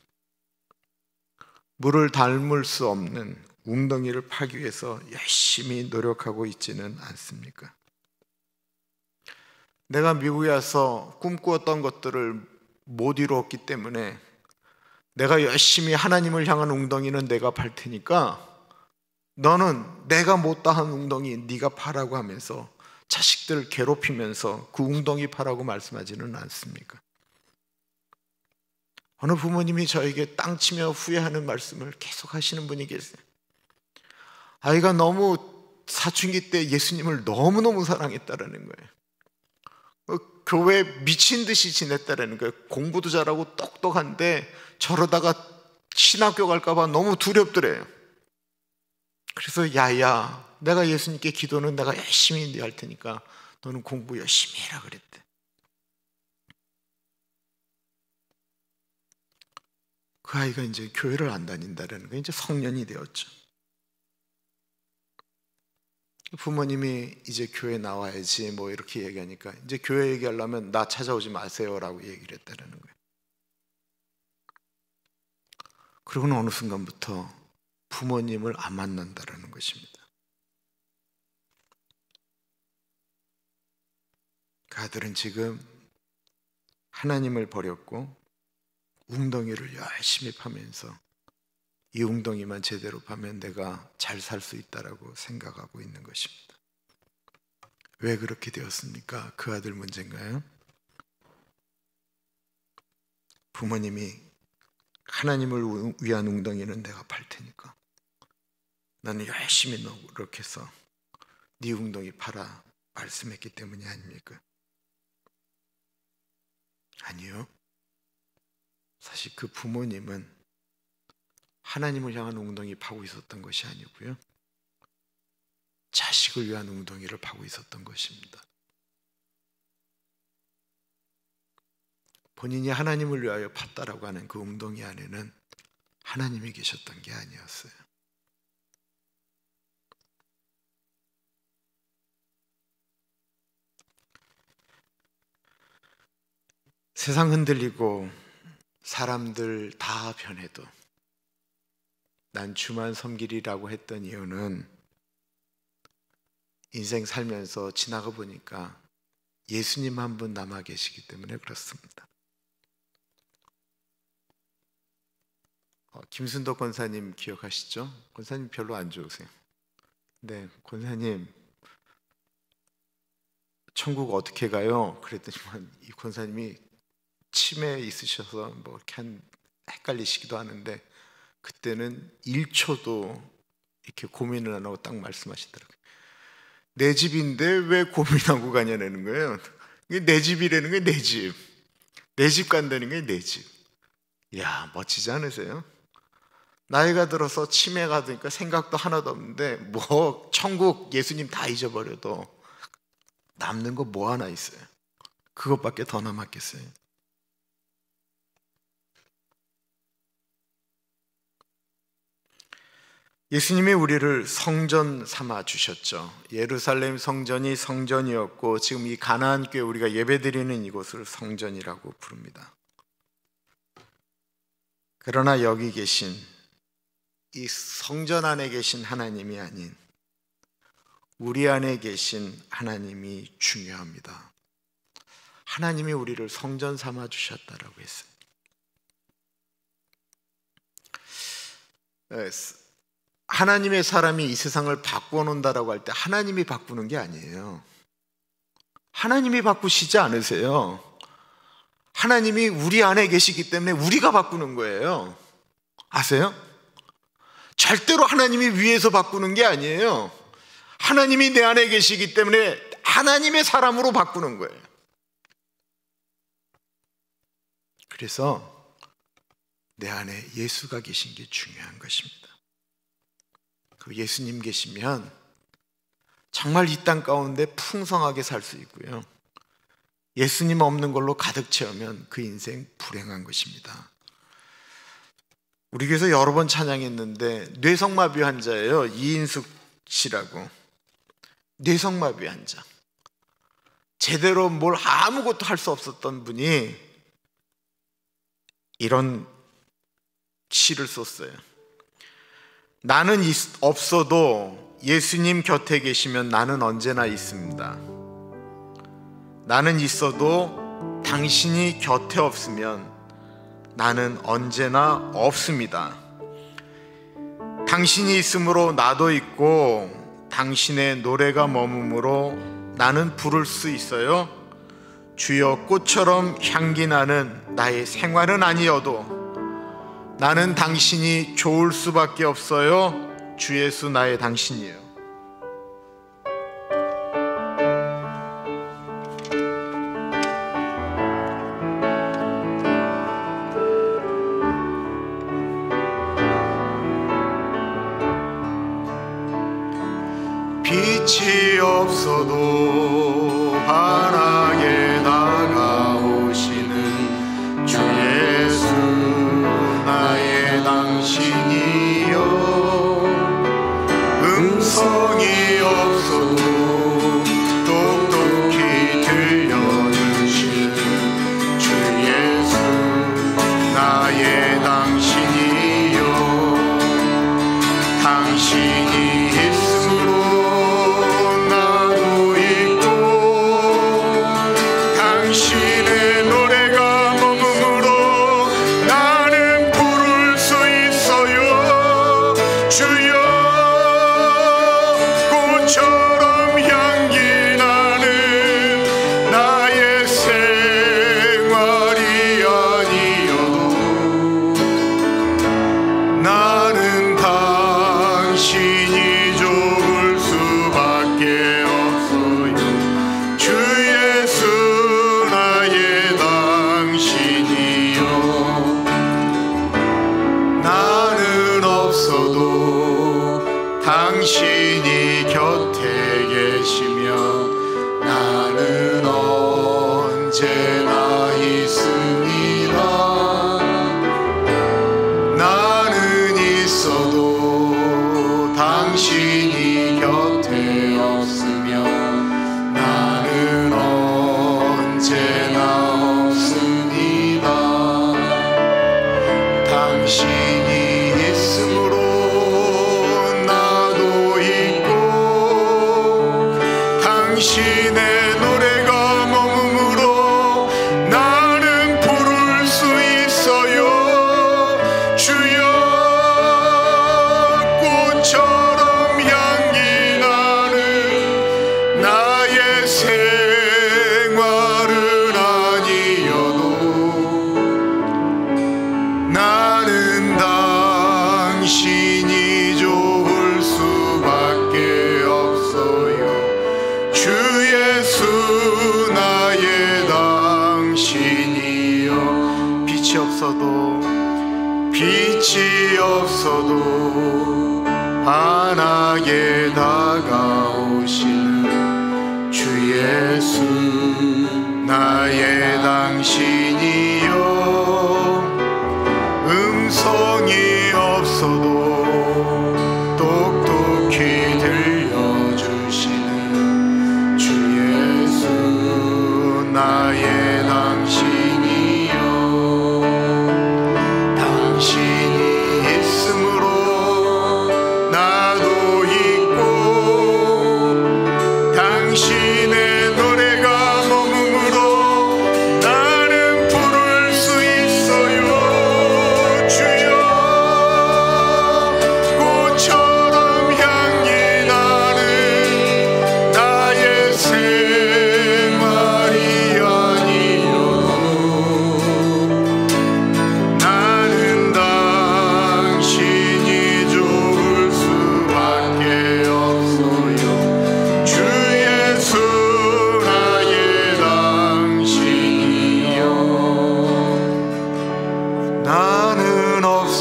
[SPEAKER 1] 물을 닮을 수 없는 웅덩이를 파기 위해서 열심히 노력하고 있지는 않습니까? 내가 미국에 와서 꿈꾸었던 것들을 못 이루었기 때문에 내가 열심히 하나님을 향한 웅덩이는 내가 팔 테니까 너는 내가 못다한 웅덩이 네가 파라고 하면서 자식들을 괴롭히면서 그 웅덩이 파라고 말씀하지는 않습니까? 어느 부모님이 저에게 땅 치며 후회하는 말씀을 계속 하시는 분이 계세요. 아이가 너무 사춘기 때 예수님을 너무너무 사랑했다라는 거예요. 교회에 미친 듯이 지냈다라는 거예요. 공부도 잘하고 똑똑한데 저러다가 신학교 갈까봐 너무 두렵더래요. 그래서 야야, 내가 예수님께 기도는 내가 열심히 할 테니까 너는 공부 열심히 해라 그랬대. 그 아이가 이제 교회를 안 다닌다라는 거예요. 이제 성년이 되었죠. 부모님이 이제 교회 나와야지 뭐 이렇게 얘기하니까 이제 교회 얘기하려면 나 찾아오지 마세요라고 얘기를 했다는 거예요. 그러고는 어느 순간부터 부모님을 안 만난다라는 것입니다. 그 아들은 지금 하나님을 버렸고 웅덩이를 열심히 파면서 이 웅덩이만 제대로 파면 내가 잘 살 수 있다라고 생각하고 있는 것입니다. 왜 그렇게 되었습니까? 그 아들 문제인가요? 부모님이 하나님을 위한 웅덩이는 내가 팔 테니까 나는 열심히 노력해서 네 웅덩이 팔아 말씀했기 때문이 아닙니까? 아니요. 사실 그 부모님은 하나님을 향한 웅덩이 파고 있었던 것이 아니고요, 자식을 위한 웅덩이를 파고 있었던 것입니다. 본인이 하나님을 위하여 팠다라고 하는 그 웅덩이 안에는 하나님이 계셨던 게 아니었어요. 세상 흔들리고 사람들 다 변해도 난 주만 섬기리라고 했던 이유는 인생 살면서 지나가 보니까 예수님 한 분 남아 계시기 때문에 그렇습니다. 어, 김순덕 권사님 기억하시죠? 권사님 별로 안 좋으세요. 네, 권사님 천국 어떻게 가요? 그랬더니 이 권사님이 치매 있으셔서 뭐 이렇게 한 헷갈리시기도 하는데 그때는 일 초도 이렇게 고민을 안 하고 딱 말씀하시더라고요. 내 집인데 왜 고민하고 가냐는 거예요. 이게 내 집이라는 게 내 집. 내 집 간다는 게 내 집. 이야, 멋지지 않으세요? 나이가 들어서 치매가 되니까 생각도 하나도 없는데 뭐 천국 예수님 다 잊어버려도 남는 거 뭐 하나 있어요? 그것밖에 더 남았겠어요? 예수님이 우리를 성전 삼아 주셨죠. 예루살렘 성전이 성전이었고 지금 이 가나안 교회 우리가 예배드리는 이곳을 성전이라고 부릅니다. 그러나 여기 계신 이 성전 안에 계신 하나님이 아닌 우리 안에 계신 하나님이 중요합니다. 하나님이 우리를 성전 삼아 주셨다라고 했어요. 하나님의 사람이 이 세상을 바꾸어 놓는다라고 할 때 하나님이 바꾸는 게 아니에요. 하나님이 바꾸시지 않으세요. 하나님이 우리 안에 계시기 때문에 우리가 바꾸는 거예요. 아세요? 절대로 하나님이 위에서 바꾸는 게 아니에요. 하나님이 내 안에 계시기 때문에 하나님의 사람으로 바꾸는 거예요. 그래서 내 안에 예수가 계신 게 중요한 것입니다. 그 예수님 계시면 정말 이 땅 가운데 풍성하게 살 수 있고요, 예수님 없는 걸로 가득 채우면 그 인생 불행한 것입니다. 우리 교회에서 여러 번 찬양했는데 뇌성마비 환자예요. 이인숙 씨라고. 뇌성마비 환자, 제대로 뭘 아무것도 할 수 없었던 분이 이런 시를 썼어요. 나는 없어도 예수님 곁에 계시면 나는 언제나 있습니다. 나는 있어도 당신이 곁에 없으면 나는 언제나 없습니다. 당신이 있으므로 나도 있고 당신의 노래가 머금으로 나는 부를 수 있어요. 주여 꽃처럼 향기 나는 나의 생활은 아니어도 나는 당신이 좋을 수밖에 없어요. 주 예수 나의 당신이에요. 빛이 없어도 환하게 다가오시는 주 예수 나의 당신이여, 음성이 없어도 똑똑히 들려주시는 주 예수 나의 당신이여, 당신이 당신이 곁에 계시면 나는 언제나 있습니다. 나는 있어도 당신이 곁에 없으면 나는 언제나 없습니다. 당신이 있으므로 당신의 노래가 머금으로 나는 부를 수 있어요. 주여 꽃처럼 향기 나는 나의 생활은 아니어도 나는 당신이 좋을 수밖에 없어요. 주 예수 나의 당신이여, 빛이 없어도 빛이 없어도 환하게 다가오시는 주 예수 나의 당신이여, 음성이 없어도 똑똑히 들려주시는 주 예수 나의 당신이여, 당신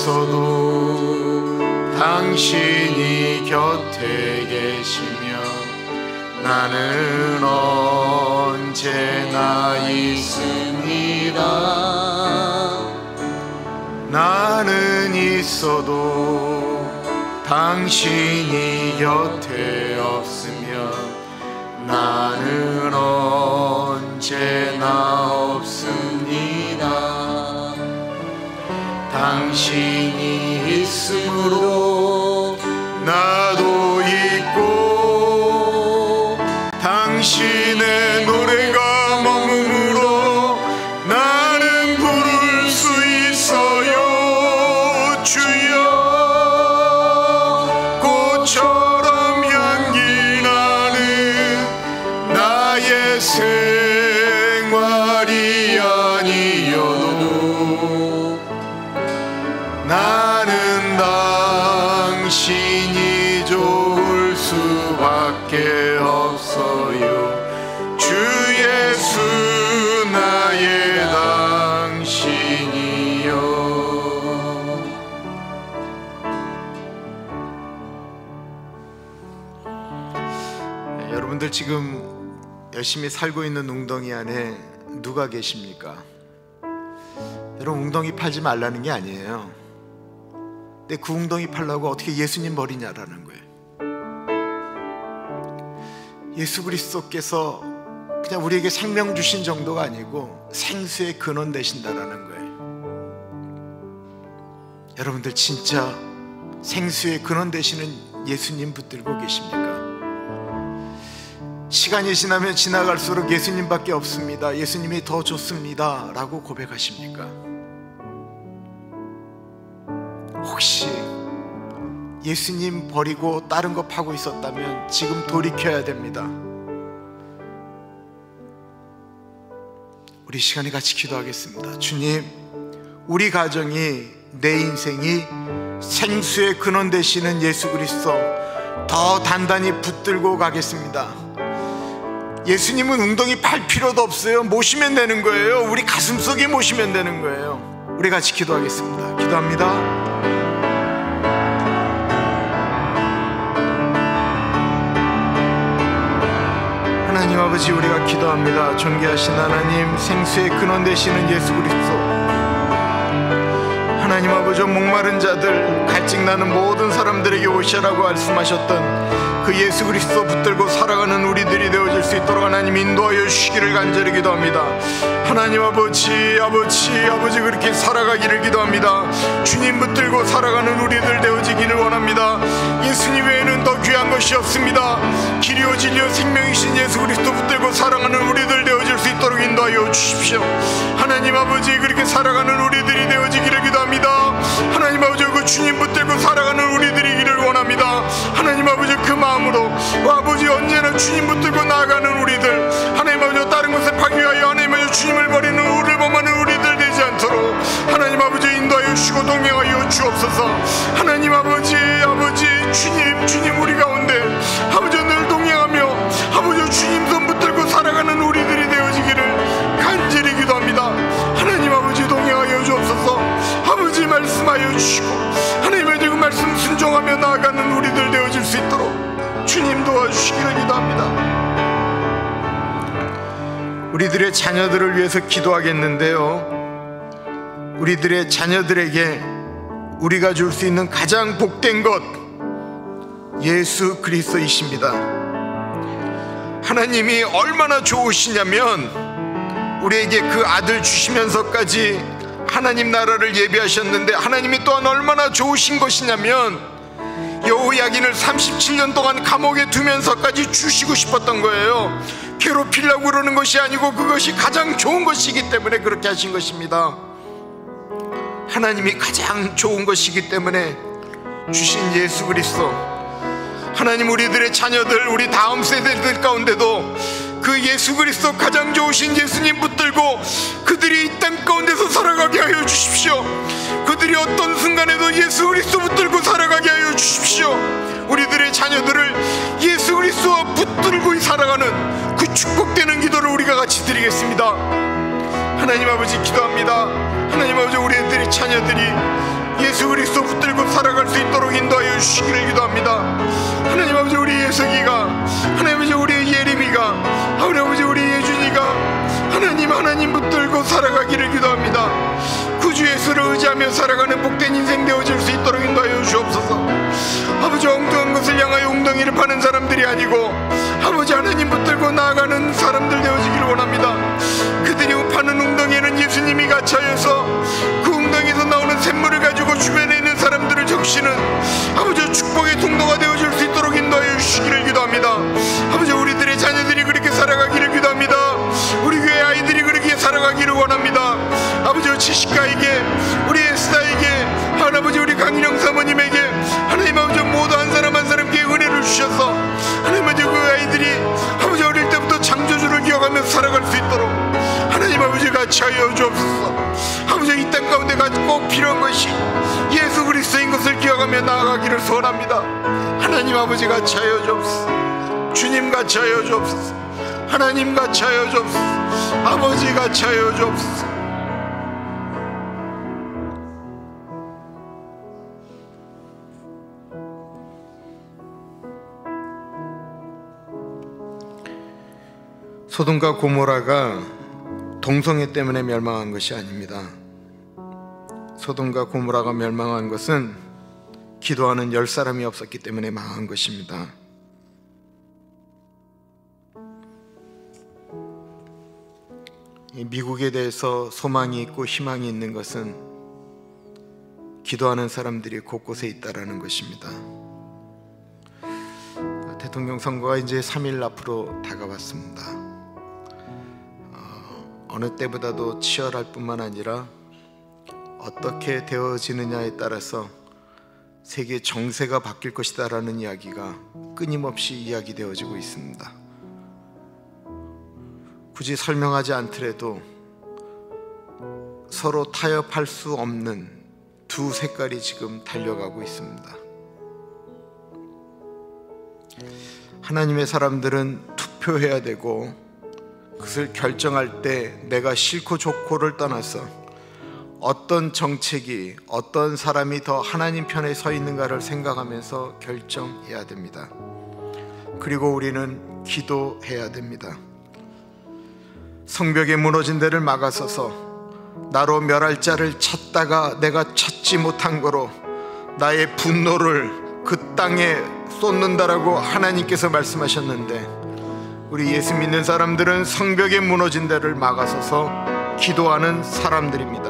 [SPEAKER 1] 있어도 당신이 곁에 계시며 나는 언제나 있으리라. 나는 있어도 당신이 곁에 없으면 나는 언제나 없으리라. 당신이 있으므로 나도 있고 당신의 노래가 머무므로 나는 부를 수 있어요. 주여 꽃처럼 향기 나는 나의 생활이 아니어도 나는 당신이 좋을 수밖에 없어요. 주 예수 나의 당신이요. 네, 여러분들 지금 열심히 살고 있는 웅덩이 안에 누가 계십니까? 여러분, 웅덩이 팔지 말라는 게 아니에요. 근데 그 웅덩이 팔라고 어떻게 예수님 버리냐라는 거예요. 예수 그리스도께서 그냥 우리에게 생명 주신 정도가 아니고 생수의 근원 되신다라는 거예요. 여러분들 진짜 생수의 근원 되시는 예수님 붙들고 계십니까? 시간이 지나면 지나갈수록 예수님밖에 없습니다, 예수님이 더 좋습니다 라고 고백하십니까? 혹시 예수님 버리고 다른 거 파고 있었다면 지금 돌이켜야 됩니다. 우리 시간에 같이 기도하겠습니다. 주님, 우리 가정이, 내 인생이 생수의 근원 되시는 예수 그리스도 더 단단히 붙들고 가겠습니다. 예수님은 웅덩이 팔 필요도 없어요. 모시면 되는 거예요. 우리 가슴속에 모시면 되는 거예요. 우리 같이 기도하겠습니다. 기도합니다. 하나님 아버지, 우리가 기도합니다. 존귀하신 하나님, 생수의 근원 되시는 예수 그리스도, 하나님 아버지, 목마른 자들, 갈증나는 모든 사람들에게 오시라고 말씀하셨던 그 예수 그리스도 붙들고 살아가는 우리들이 되어질 수 있도록 하나님 인도하여 주시기를 간절히 기도합니다. 하나님 아버지, 아버지, 아버지, 그렇게 살아가기를 기도합니다. 주님 붙들고 살아가는 우리들 되어지기를 원합니다. 예수님 외에는 더 귀한 것이 없습니다. 길이요 진리요 생명이신 예수 그리스도 붙들고 살아가는 우리들 되어질 수 있도록 인도하여 주십시오. 하나님 아버지, 그렇게 살아가는 우리들이 되어지기를 기도합니다. 하나님 아버지, 그 주님 붙들고 살아가는 우리들이기를 원합니다. 하나님 아버지, 그 마음으로 아버지 언제나 주님 붙들고 나아가는 우리들, 하나님 아버지 다른 것에 파기하여 하나님 아버지 주님을 버리는 우리를 범하는 우리들 되지 않도록 하나님 아버지 인도하여 주시고 동행하여 주옵소서. 하나님 아버지, 아버지 주님, 주님 우리 가운데 아버지 늘 동행하며 아버지 주님 손 붙들고 살아가는 우리들이 되어지기를 간절히 기도합니다. 하나님 아버지 동행하여 주옵소서. 아버지 말씀하여 주시고 하나님 아버지 그 말씀 순종하며 나아가는 우리들 되어질 수 있도록 주님 도와주시기를 기도합니다. 우리들의 자녀들을 위해서 기도하겠는데요, 우리들의 자녀들에게 우리가 줄 수 있는 가장 복된 것, 예수 그리스도이십니다. 하나님이 얼마나 좋으시냐면 우리에게 그 아들 주시면서까지 하나님 나라를 예비하셨는데, 하나님이 또한 얼마나 좋으신 것이냐면 여호야긴을 삼십칠 년 동안 감옥에 두면서까지 주시고 싶었던 거예요. 괴롭히려고 그러는 것이 아니고 그것이 가장 좋은 것이기 때문에 그렇게 하신 것입니다. 하나님이 가장 좋은 것이기 때문에 주신 예수 그리스도, 하나님 우리들의 자녀들, 우리 다음 세대들 가운데도 그 예수 그리스도 가장 좋으신 예수님 붙들고 그들이 이 땅 가운데서 살아가게 하여 주십시오. 그들이 어떤 순간에도 예수 그리스도 붙들고 살아가게 하여 주십시오. 우리들의 자녀들을 예수 그리스도와 붙들고 살아가는 그 축복되는 기도를 우리가 같이 드리겠습니다. 하나님 아버지 기도합니다. 하나님 아버지, 우리들의 자녀들이 예수 그리스도 붙들고 살아갈 수 있도록 인도하여 주시기를 기도합니다. 하나님 아버지, 우리 예석이가, 하나님 아버지, 우리 예림이가, 하나님 아버지, 우리 예준이가 하나님 하나님 붙들고 살아가기를 기도합니다. 구주 예수를 의지하며 살아가는 복된 인생 되어질 수 있도록 인도하여 주옵소서. 아버지, 엉뚱한 것을 향하여 웅덩이를 파는 사람들이 아니고 아버지 하나님 붙들고 나아가는 사람들 되어지기를 원합니다. 그들이 파는 웅덩이에는 예수님이 갇혀서 그 웅덩이에서 나오는 샘물을 가지고 주변에 있는 사람들을 적시는 아버지 축복의 통로가 되어질 수 있도록 인도하여 주시기를 기도합니다. 아버지, 우리들의 자녀들이 그렇게 살아가기를 기도합니다. 우리 교회 아이들이 그렇게 살아가기를 원합니다. 아버지, 지식가에게, 우리 에스다에게, 하나님 우리 강인영 사모님에게 하나님 아버지 모두 한 사람 한 사람께 은혜를 주셔서 하나님 아버지 그 아이들이 아버지 어릴 때부터 창조주를 기억하며 살아갈 수 있도록 하나님 아버지 같이 하여 주옵소서. 아버지, 이 땅 가운데 꼭 필요한 것이 예수 그리스도인 것을 기억하며 나아가기를 소원합니다. 하나님 아버지 같이 하여 주옵소서. 주님 같이 하여 주옵소서. 하나님 같이 하여 주옵소서. 아버지 같이 하여 주옵소서. 소돔과 고모라가 동성애 때문에 멸망한 것이 아닙니다. 소돔과 고모라가 멸망한 것은 기도하는 열 사람이 없었기 때문에 망한 것입니다. 미국에 대해서 소망이 있고 희망이 있는 것은 기도하는 사람들이 곳곳에 있다라는 것입니다. 대통령 선거가 이제 삼 일 앞으로 다가왔습니다. 어, 어느 때보다도 치열할 뿐만 아니라 어떻게 되어지느냐에 따라서 세계 정세가 바뀔 것이다라는 이야기가 끊임없이 이야기되어지고 있습니다. 굳이 설명하지 않더라도 서로 타협할 수 없는 두 색깔이 지금 달려가고 있습니다. 하나님의 사람들은 투표해야 되고 그것을 결정할 때 내가 싫고 좋고를 떠나서 어떤 정책이, 어떤 사람이 더 하나님 편에 서 있는가를 생각하면서 결정해야 됩니다. 그리고 우리는 기도해야 됩니다. 성벽에 무너진 데를 막아서서 나로 멸할 자를 찾다가 내가 찾지 못한 거로 나의 분노를 그 땅에 쏟는다라고 하나님께서 말씀하셨는데, 우리 예수 믿는 사람들은 성벽에 무너진 데를 막아서서 기도하는 사람들입니다.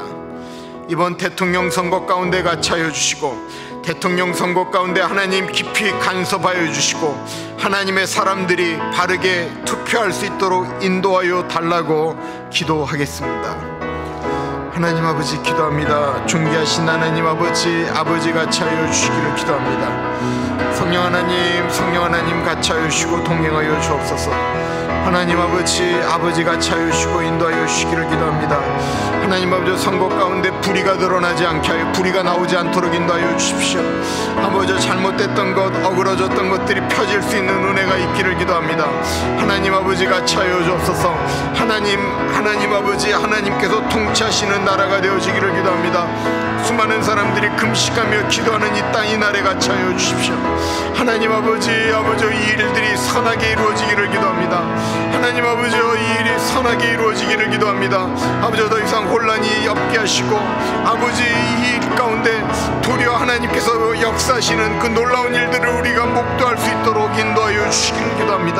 [SPEAKER 1] 이번 대통령 선거 가운데 같이 하여 주시고, 대통령 선거 가운데 하나님 깊이 간섭하여 주시고 하나님의 사람들이 바르게 투표할 수 있도록 인도하여 달라고 기도하겠습니다. 하나님 아버지 기도합니다. 존귀하신 하나님 아버지, 아버지 같이 하여 주시기를 기도합니다. 성령 하나님, 성령 하나님 같이 하여 주시고 동행하여 주옵소서. 하나님 아버지, 아버지 같이 하여 주시고 인도하여 주시기를 기도합니다. 하나님 아버지, 선거 가운데 불의가 드러나지 않게 하여, 불의가 나오지 않도록 인도하여 주십시오. 아버지, 잘못됐던 것, 어그러졌던 것들이 펴질 수 있는 은혜가 있기를 기도합니다. 하나님 아버지 같이 하여 주옵소서. 하나님, 하나님 아버지, 하나님께서 통치하시는 나라가 되어지기를 기도합니다. 수많은 사람들이 금식하며 기도하는 이 땅, 이 나라에 같이 하여 주십시오. 하나님 아버지, 아버지 이 일들이 선하게 이루어지기를 기도합니다. 하나님 아버지, 이 일이 선하게 이루어지기를 기도합니다. 아버지, 더 이상 혼란이 없게 하시고 아버지 이 일 가운데 도리어 하나님께서 역사하시는 그 놀라운 일들을 우리가 목도할 수 있도록 인도하여 주시기를 기도합니다.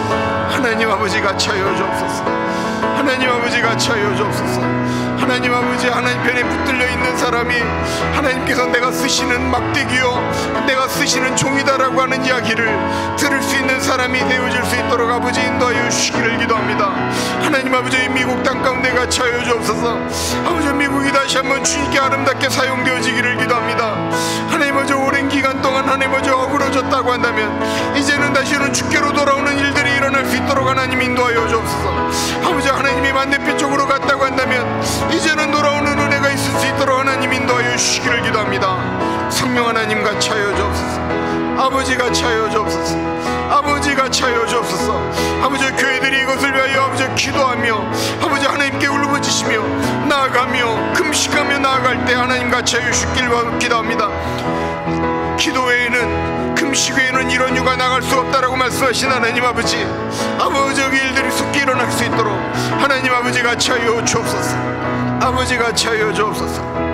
[SPEAKER 1] 하나님 아버지 같이 하여 주옵소서. 하나님 아버지 같이 하여 주옵소서. 하나님 아버지, 하나님 편에 붙들려 있는 사람이 하나님께서 내가 쓰시는 막대기요, 내가 쓰시는 종이다라고 하는 이야기를 들을 수 있는 사람이 되어질 수 있도록 아버지 인도하여 주시기를 기도합니다. 하나님 아버지, 미국 땅 가운데 같이 하여 주옵소서. 아버지, 미국이 다시 한번 주님께 아름답게 사용되어지기를 기도합니다. 하나님 아버지, 오랜 기간 동안 하나님 아버지 어그러졌다고 한다면 이제는 다시는 주께로 돌아오는 일들이 일어날 수 있도록 하나님 인도하여 주옵소서. 아버지, 하나님이 반대편 쪽으로 갔다고 한다면 이제는 돌아오는 은혜가 있을 수 있도록 하나님 인도하여 주시기를 기도합니다. 성령 하나님 같이 하여 주옵소서. 아버지 같이 하여 주옵소서. 아버지가 차여 주옵소서. 아버지 교회들이 이것을 위하여 아버지 기도하며 아버지 하나님께 울부짖으며 나아가며 금식하며 나아갈 때 하나님 같이 하여 주시길 기도합니다. 기도 외에는 금식 외에는 이런 유가 나갈 수 없다라고 말씀하신 하나님 아버지, 아버지 그 일들이 속히 일어날 수 있도록 하나님 아버지 같이 하여 주옵소서. 아버지 같이 하여 주옵소서.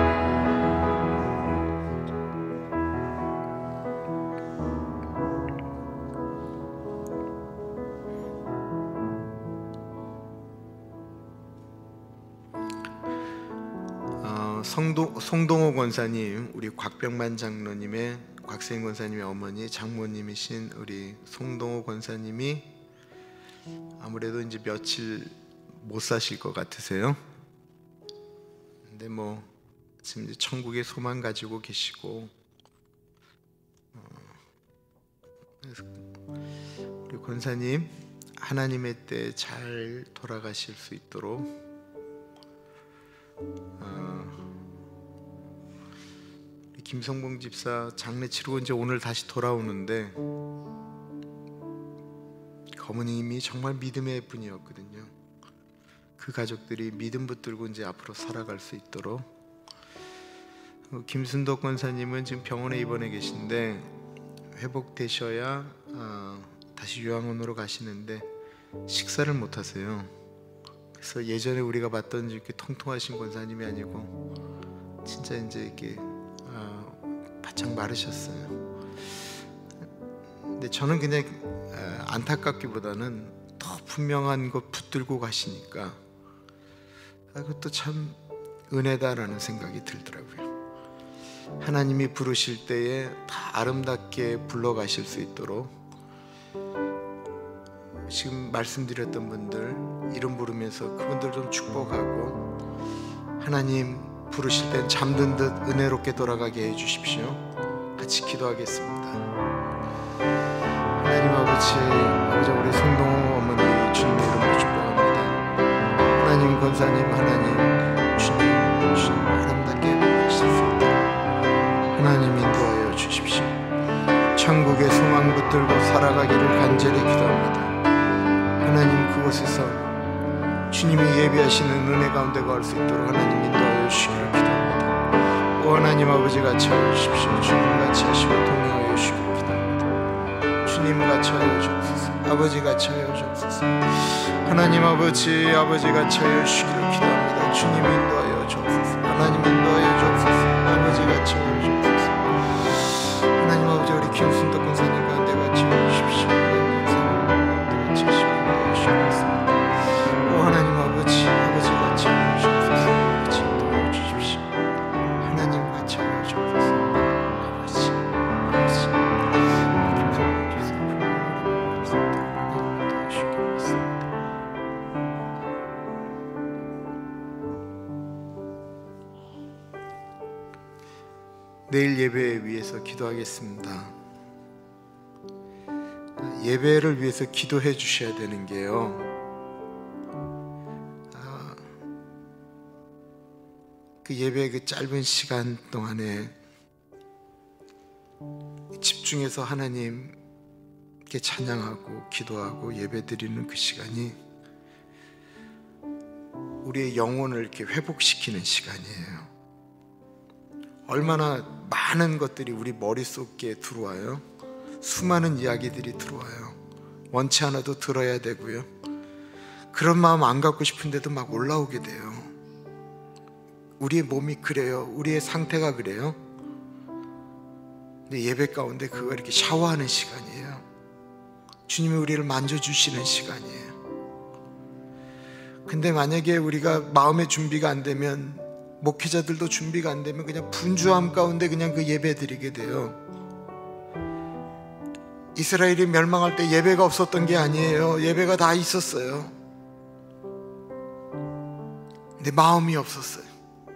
[SPEAKER 1] 성동, 송동호 권사님, 우리 곽병만 장로님의 곽세인 권사님의 어머니 장모님이신 우리 송동호 권사님이 아무래도 이제 며칠 못 사실 것 같으세요. 근데 뭐 지금 이제 천국의 소망 가지고 계시고, 어, 그래서 우리 권사님 하나님의 때 잘 돌아가실 수 있도록 어, 김성봉 집사 장례 치르고 이제 오늘 다시 돌아오는데 어머님이 정말 믿음의 분이었거든요. 그 가족들이 믿음 붙들고 이제 앞으로 살아갈 수 있도록. 김순덕 권사님은 지금 병원에 입원해 계신데 회복되셔야 어, 다시 요양원으로 가시는데 식사를 못 하세요. 그래서 예전에 우리가 봤던 이렇게 통통하신 권사님이 아니고 진짜 이제 이렇게 어, 바짝 마르셨어요. 근데 저는 그냥 어, 안타깝기보다는 더 분명한 것 붙들고 가시니까 아, 그것도 참 은혜다라는 생각이 들더라고요. 하나님이 부르실 때에 다 아름답게 불러가실 수 있도록 지금 말씀드렸던 분들 이름 부르면서 그분들 좀 축복하고 하나님 부르실 땐 잠든 듯 은혜롭게 돌아가게 해주십시오. 같이 기도하겠습니다. 하나님 아버지, 아버지 우리 송동호 어머니 주님의 이름으로 축복합니다. 하나님 권사님 하나님 주님 주님 아름답게 하실 수 있도록 하나님 인도하여 주십시오. 천국의 소망 붙들고 살아가기를 간절히 기도합니다. 하나님 그곳에서 주님이 예비하시는 은혜 가운데 거할 수 있도록 하나님 인도하여 주시기를 기도합니다. 오 하나님 아버지 같이 하여 주십시오. 주님 같이 하시고 동행하여 주시기를 기도합니다. 주님 같이 하여 주옵소서. 아버지 같이 하여 주옵소서. 하나님 아버지 아버지 같이 하여 주시기를 기도합니다. 주님 인도하여 주옵소서. 하나님 인도하여 주옵소서. 아버지 같이 하여 주옵소서. 하나님 아버지 우리 김순덕 권사님 가운데 같이 하여 주십시오. 하나님 아버지, 아버지 같이 하여 주옵소서. 같이 인도하여 주십시오. 하나님 같이 하여 주옵소서. 아버지, 아버지, 김성봉 집사 불러오는 말씀들 하나님 인도하여 주시겠습니다. 내일 예배 위해서 기도하겠습니다. 예배를 위해서 기도해 주셔야 되는 게요, 그 예배의 그 짧은 시간 동안에 집중해서 하나님께 찬양하고 기도하고 예배드리는 그 시간이 우리의 영혼을 이렇게 회복시키는 시간이에요. 얼마나 많은 것들이 우리 머릿속에 들어와요. 수많은 이야기들이 들어와요. 원치 않아도 들어야 되고요. 그런 마음 안 갖고 싶은데도 막 올라오게 돼요. 우리의 몸이 그래요. 우리의 상태가 그래요. 근데 예배 가운데 그거 이렇게 샤워하는 시간이에요. 주님이 우리를 만져주시는 시간이에요. 근데 만약에 우리가 마음의 준비가 안 되면, 목회자들도 준비가 안 되면 그냥 분주함 가운데 그냥 그 예배 드리게 돼요. 이스라엘이 멸망할 때 예배가 없었던 게 아니에요. 예배가 다 있었어요. 근데 마음이 없었어요.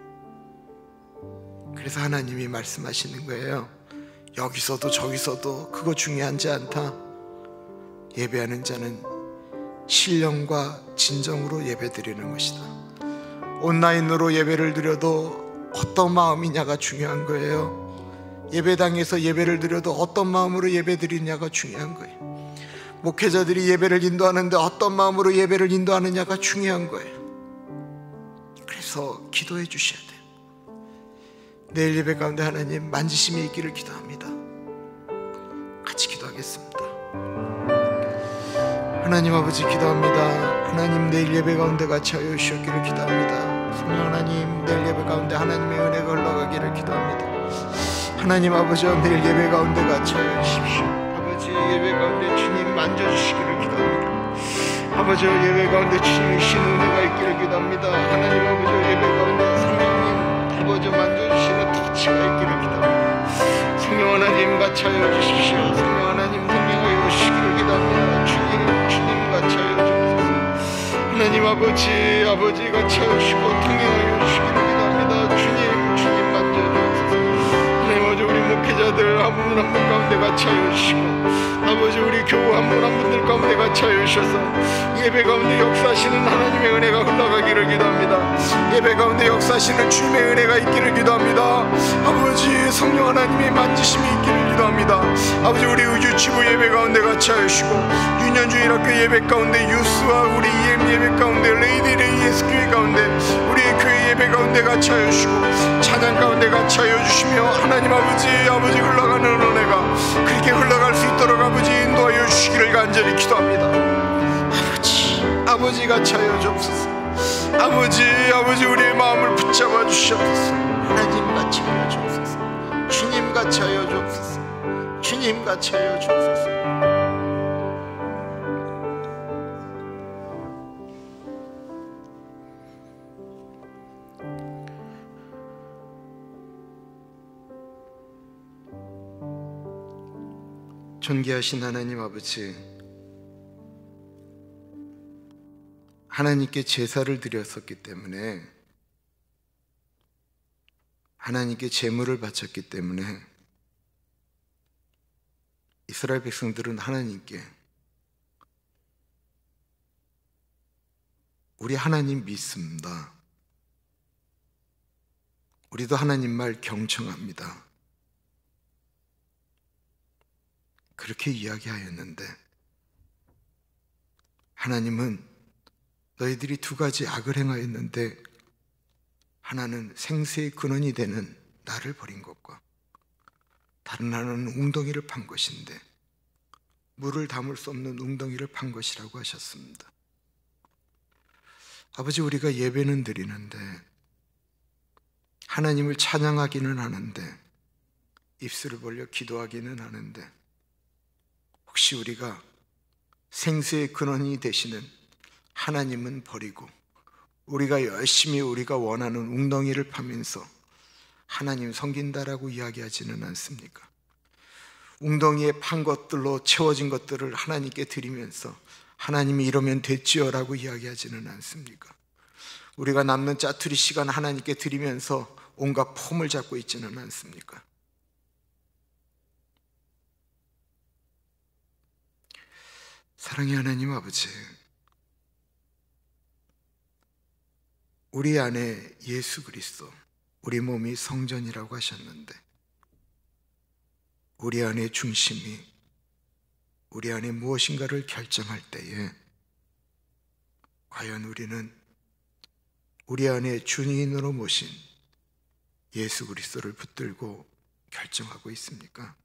[SPEAKER 1] 그래서 하나님이 말씀하시는 거예요. 여기서도 저기서도 그거 중요하지 않다. 예배하는 자는 신령과 진정으로 예배드리는 것이다. 온라인으로 예배를 드려도 어떤 마음이냐가 중요한 거예요. 예배당에서 예배를 드려도 어떤 마음으로 예배드리냐가 중요한 거예요. 목회자들이 예배를 인도하는데 어떤 마음으로 예배를 인도하느냐가 중요한 거예요. 그래서 기도해 주셔야 돼요. 내일 예배 가운데 하나님 만지심이 있기를 기도합니다. 같이 기도하겠습니다. 하나님 아버지 기도합니다. 하나님 내일 예배 가운데 같이 하여 주셨기를 기도합니다. 성령 하나님 내일 예배 가운데 하나님의 은혜가 흘러가기를 기도합니다. 하나님 아버지 내일 예배 가운데 같이 하여 주십시오. 아버지 예배 가운데 주님 만져주시기를 기도합니다. 아버지 예배 가운데 주님의 신 은혜가 있기를 기도합니다. 하나님 아버지 예배 가운데 성령님 아버지 만져주시는 터치가 있기를 기도합니다. 성령 하나님 같이 하여 주십시오. 성령 하나님 동행하여 주시기를 기도합니다. 주님 주님 같이 하여 주옵소서. 하나님 아버지 아버지 같이 하여 주시고 동행하여 주시기를 기도합니다. 주님 주님 만져주옵소서. 하나님 아버지 우리 목회자들 한 분 한 분 가운데 같이 하여 주시고 아버지 우리 교우 한 분 한 분들 가운데 같이 하여 주셔서 예배 가운데 역사하시는 하나님의 은혜가 흘러가기를 기도합니다. 예배 가운데 역사하시는 주님의 은혜가 있기를 기도합니다. 아버지 성령 하나님의 만지심이 있기를 기도합니다. 아버지 우리 우주치부 예배 가운데 같이 하여 주시고 유년주일학교 예배 가운데 유스와 우리 이엠 예배 가운데 레이디 레이에스 교회 가운데 우리 교회 예배 가운데 같이 하여 주시고 찬양 가운데 같이 하여 주시며 하나님 아버지 아버지 흘러가는 은혜가 그렇게 흘러갈 수 있도록 아버지 인도하여 주시기를 간절히 기도합니다. 아버지 아버지 같이 하여 주옵소서. 아버지 아버지 우리의 마음을 붙잡아 주시옵소서. 하나님 같이 하여 주옵소서. 주님 같이 하여 주옵소서. 주님 같이 하여 주옵소서. 존귀하신 하나님 아버지, 하나님께 제사를 드렸었기 때문에, 하나님께 제물을 바쳤기 때문에 이스라엘 백성들은 하나님께 우리 하나님 믿습니다. 우리도 하나님 말 경청합니다. 그렇게 이야기하였는데 하나님은 너희들이 두 가지 악을 행하였는데 하나는 생수의 근원이 되는 나를 버린 것과 다른 하나는 웅덩이를 판 것인데 물을 담을 수 없는 웅덩이를 판 것이라고 하셨습니다. 아버지 우리가 예배는 드리는데 하나님을 찬양하기는 하는데 입술을 벌려 기도하기는 하는데 혹시 우리가 생수의 근원이 되시는 하나님은 버리고 우리가 열심히 우리가 원하는 웅덩이를 파면서 하나님 섬긴다라고 이야기하지는 않습니까? 웅덩이에 판 것들로 채워진 것들을 하나님께 드리면서 하나님이 이러면 됐지요 라고 이야기하지는 않습니까? 우리가 남는 짜투리 시간 하나님께 드리면서 온갖 폼을 잡고 있지는 않습니까? 사랑의 하나님 아버지, 우리 안에 예수 그리스도, 우리 몸이 성전이라고 하셨는데 우리 안에 중심이 우리 안에 무엇인가를 결정할 때에 과연 우리는 우리 안에 주인으로 모신 예수 그리스도를 붙들고 결정하고 있습니까?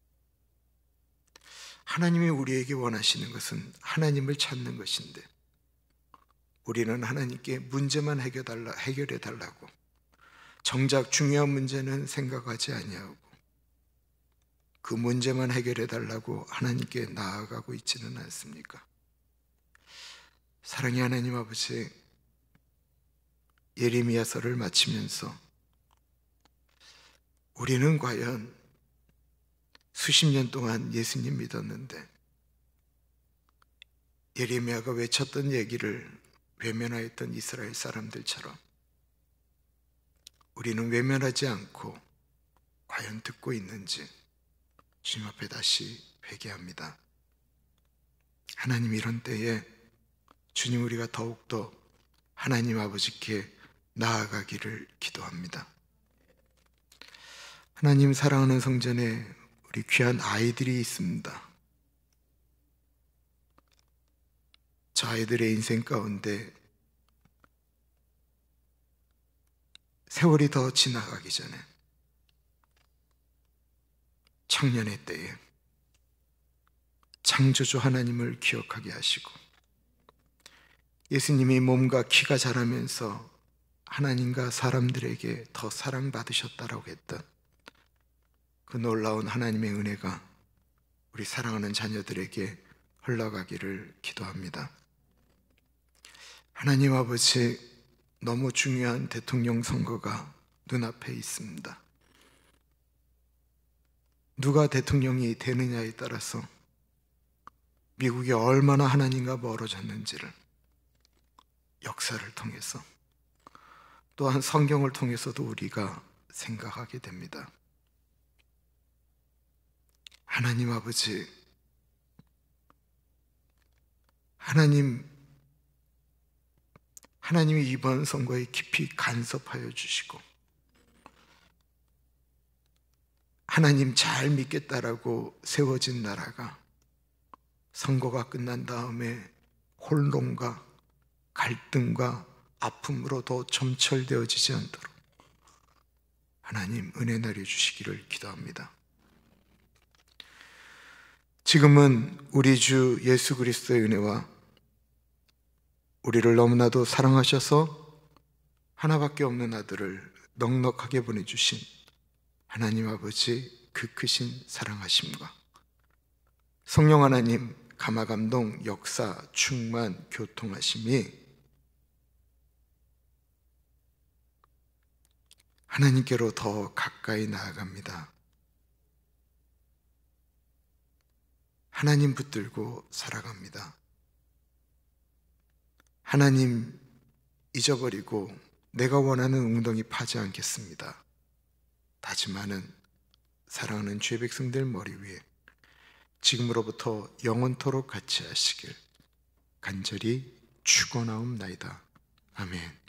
[SPEAKER 1] 하나님이 우리에게 원하시는 것은 하나님을 찾는 것인데 우리는 하나님께 문제만 해결해달라, 해결해달라고 정작 중요한 문제는 생각하지 아니하고 그 문제만 해결해달라고 하나님께 나아가고 있지는 않습니까? 사랑의 하나님 아버지, 예레미야서를 마치면서 우리는 과연 수십 년 동안 예수님 믿었는데 예레미야가 외쳤던 얘기를 외면하였던 이스라엘 사람들처럼 우리는 외면하지 않고 과연 듣고 있는지 주님 앞에 다시 회개합니다. 하나님, 이런 때에 주님 우리가 더욱더 하나님 아버지께 나아가기를 기도합니다. 하나님, 사랑하는 성전에 우리 귀한 아이들이 있습니다. 저 아이들의 인생 가운데 세월이 더 지나가기 전에 청년의 때에 창조주 하나님을 기억하게 하시고, 예수님이 몸과 키가 자라면서 하나님과 사람들에게 더 사랑받으셨다라고 했던 그 놀라운 하나님의 은혜가 우리 사랑하는 자녀들에게 흘러가기를 기도합니다. 하나님 아버지, 너무 중요한 대통령 선거가 눈앞에 있습니다. 누가 대통령이 되느냐에 따라서 미국이 얼마나 하나님과 멀어졌는지를 역사를 통해서, 또한 성경을 통해서도 우리가 생각하게 됩니다. 하나님 아버지, 하나님, 하나님이 이번 선거에 깊이 간섭하여 주시고, 하나님 잘 믿겠다라고 세워진 나라가 선거가 끝난 다음에 혼돈과 갈등과 아픔으로 더 점철되어지지 않도록 하나님 은혜 내려주시기를 기도합니다. 지금은 우리 주 예수 그리스도의 은혜와 우리를 너무나도 사랑하셔서 하나밖에 없는 아들을 넉넉하게 보내주신 하나님 아버지 그 크신 사랑하심과 성령 하나님 감화감동 역사 충만 교통하심이 하나님께로 더 가까이 나아갑니다. 하나님 붙들고 살아갑니다. 하나님 잊어버리고 내가 원하는 웅덩이 파지 않겠습니다. 다짐하는 사랑하는 주의 백성들 머리 위에 지금으로부터 영원토록 같이 하시길 간절히 축원하옵나이다. 아멘.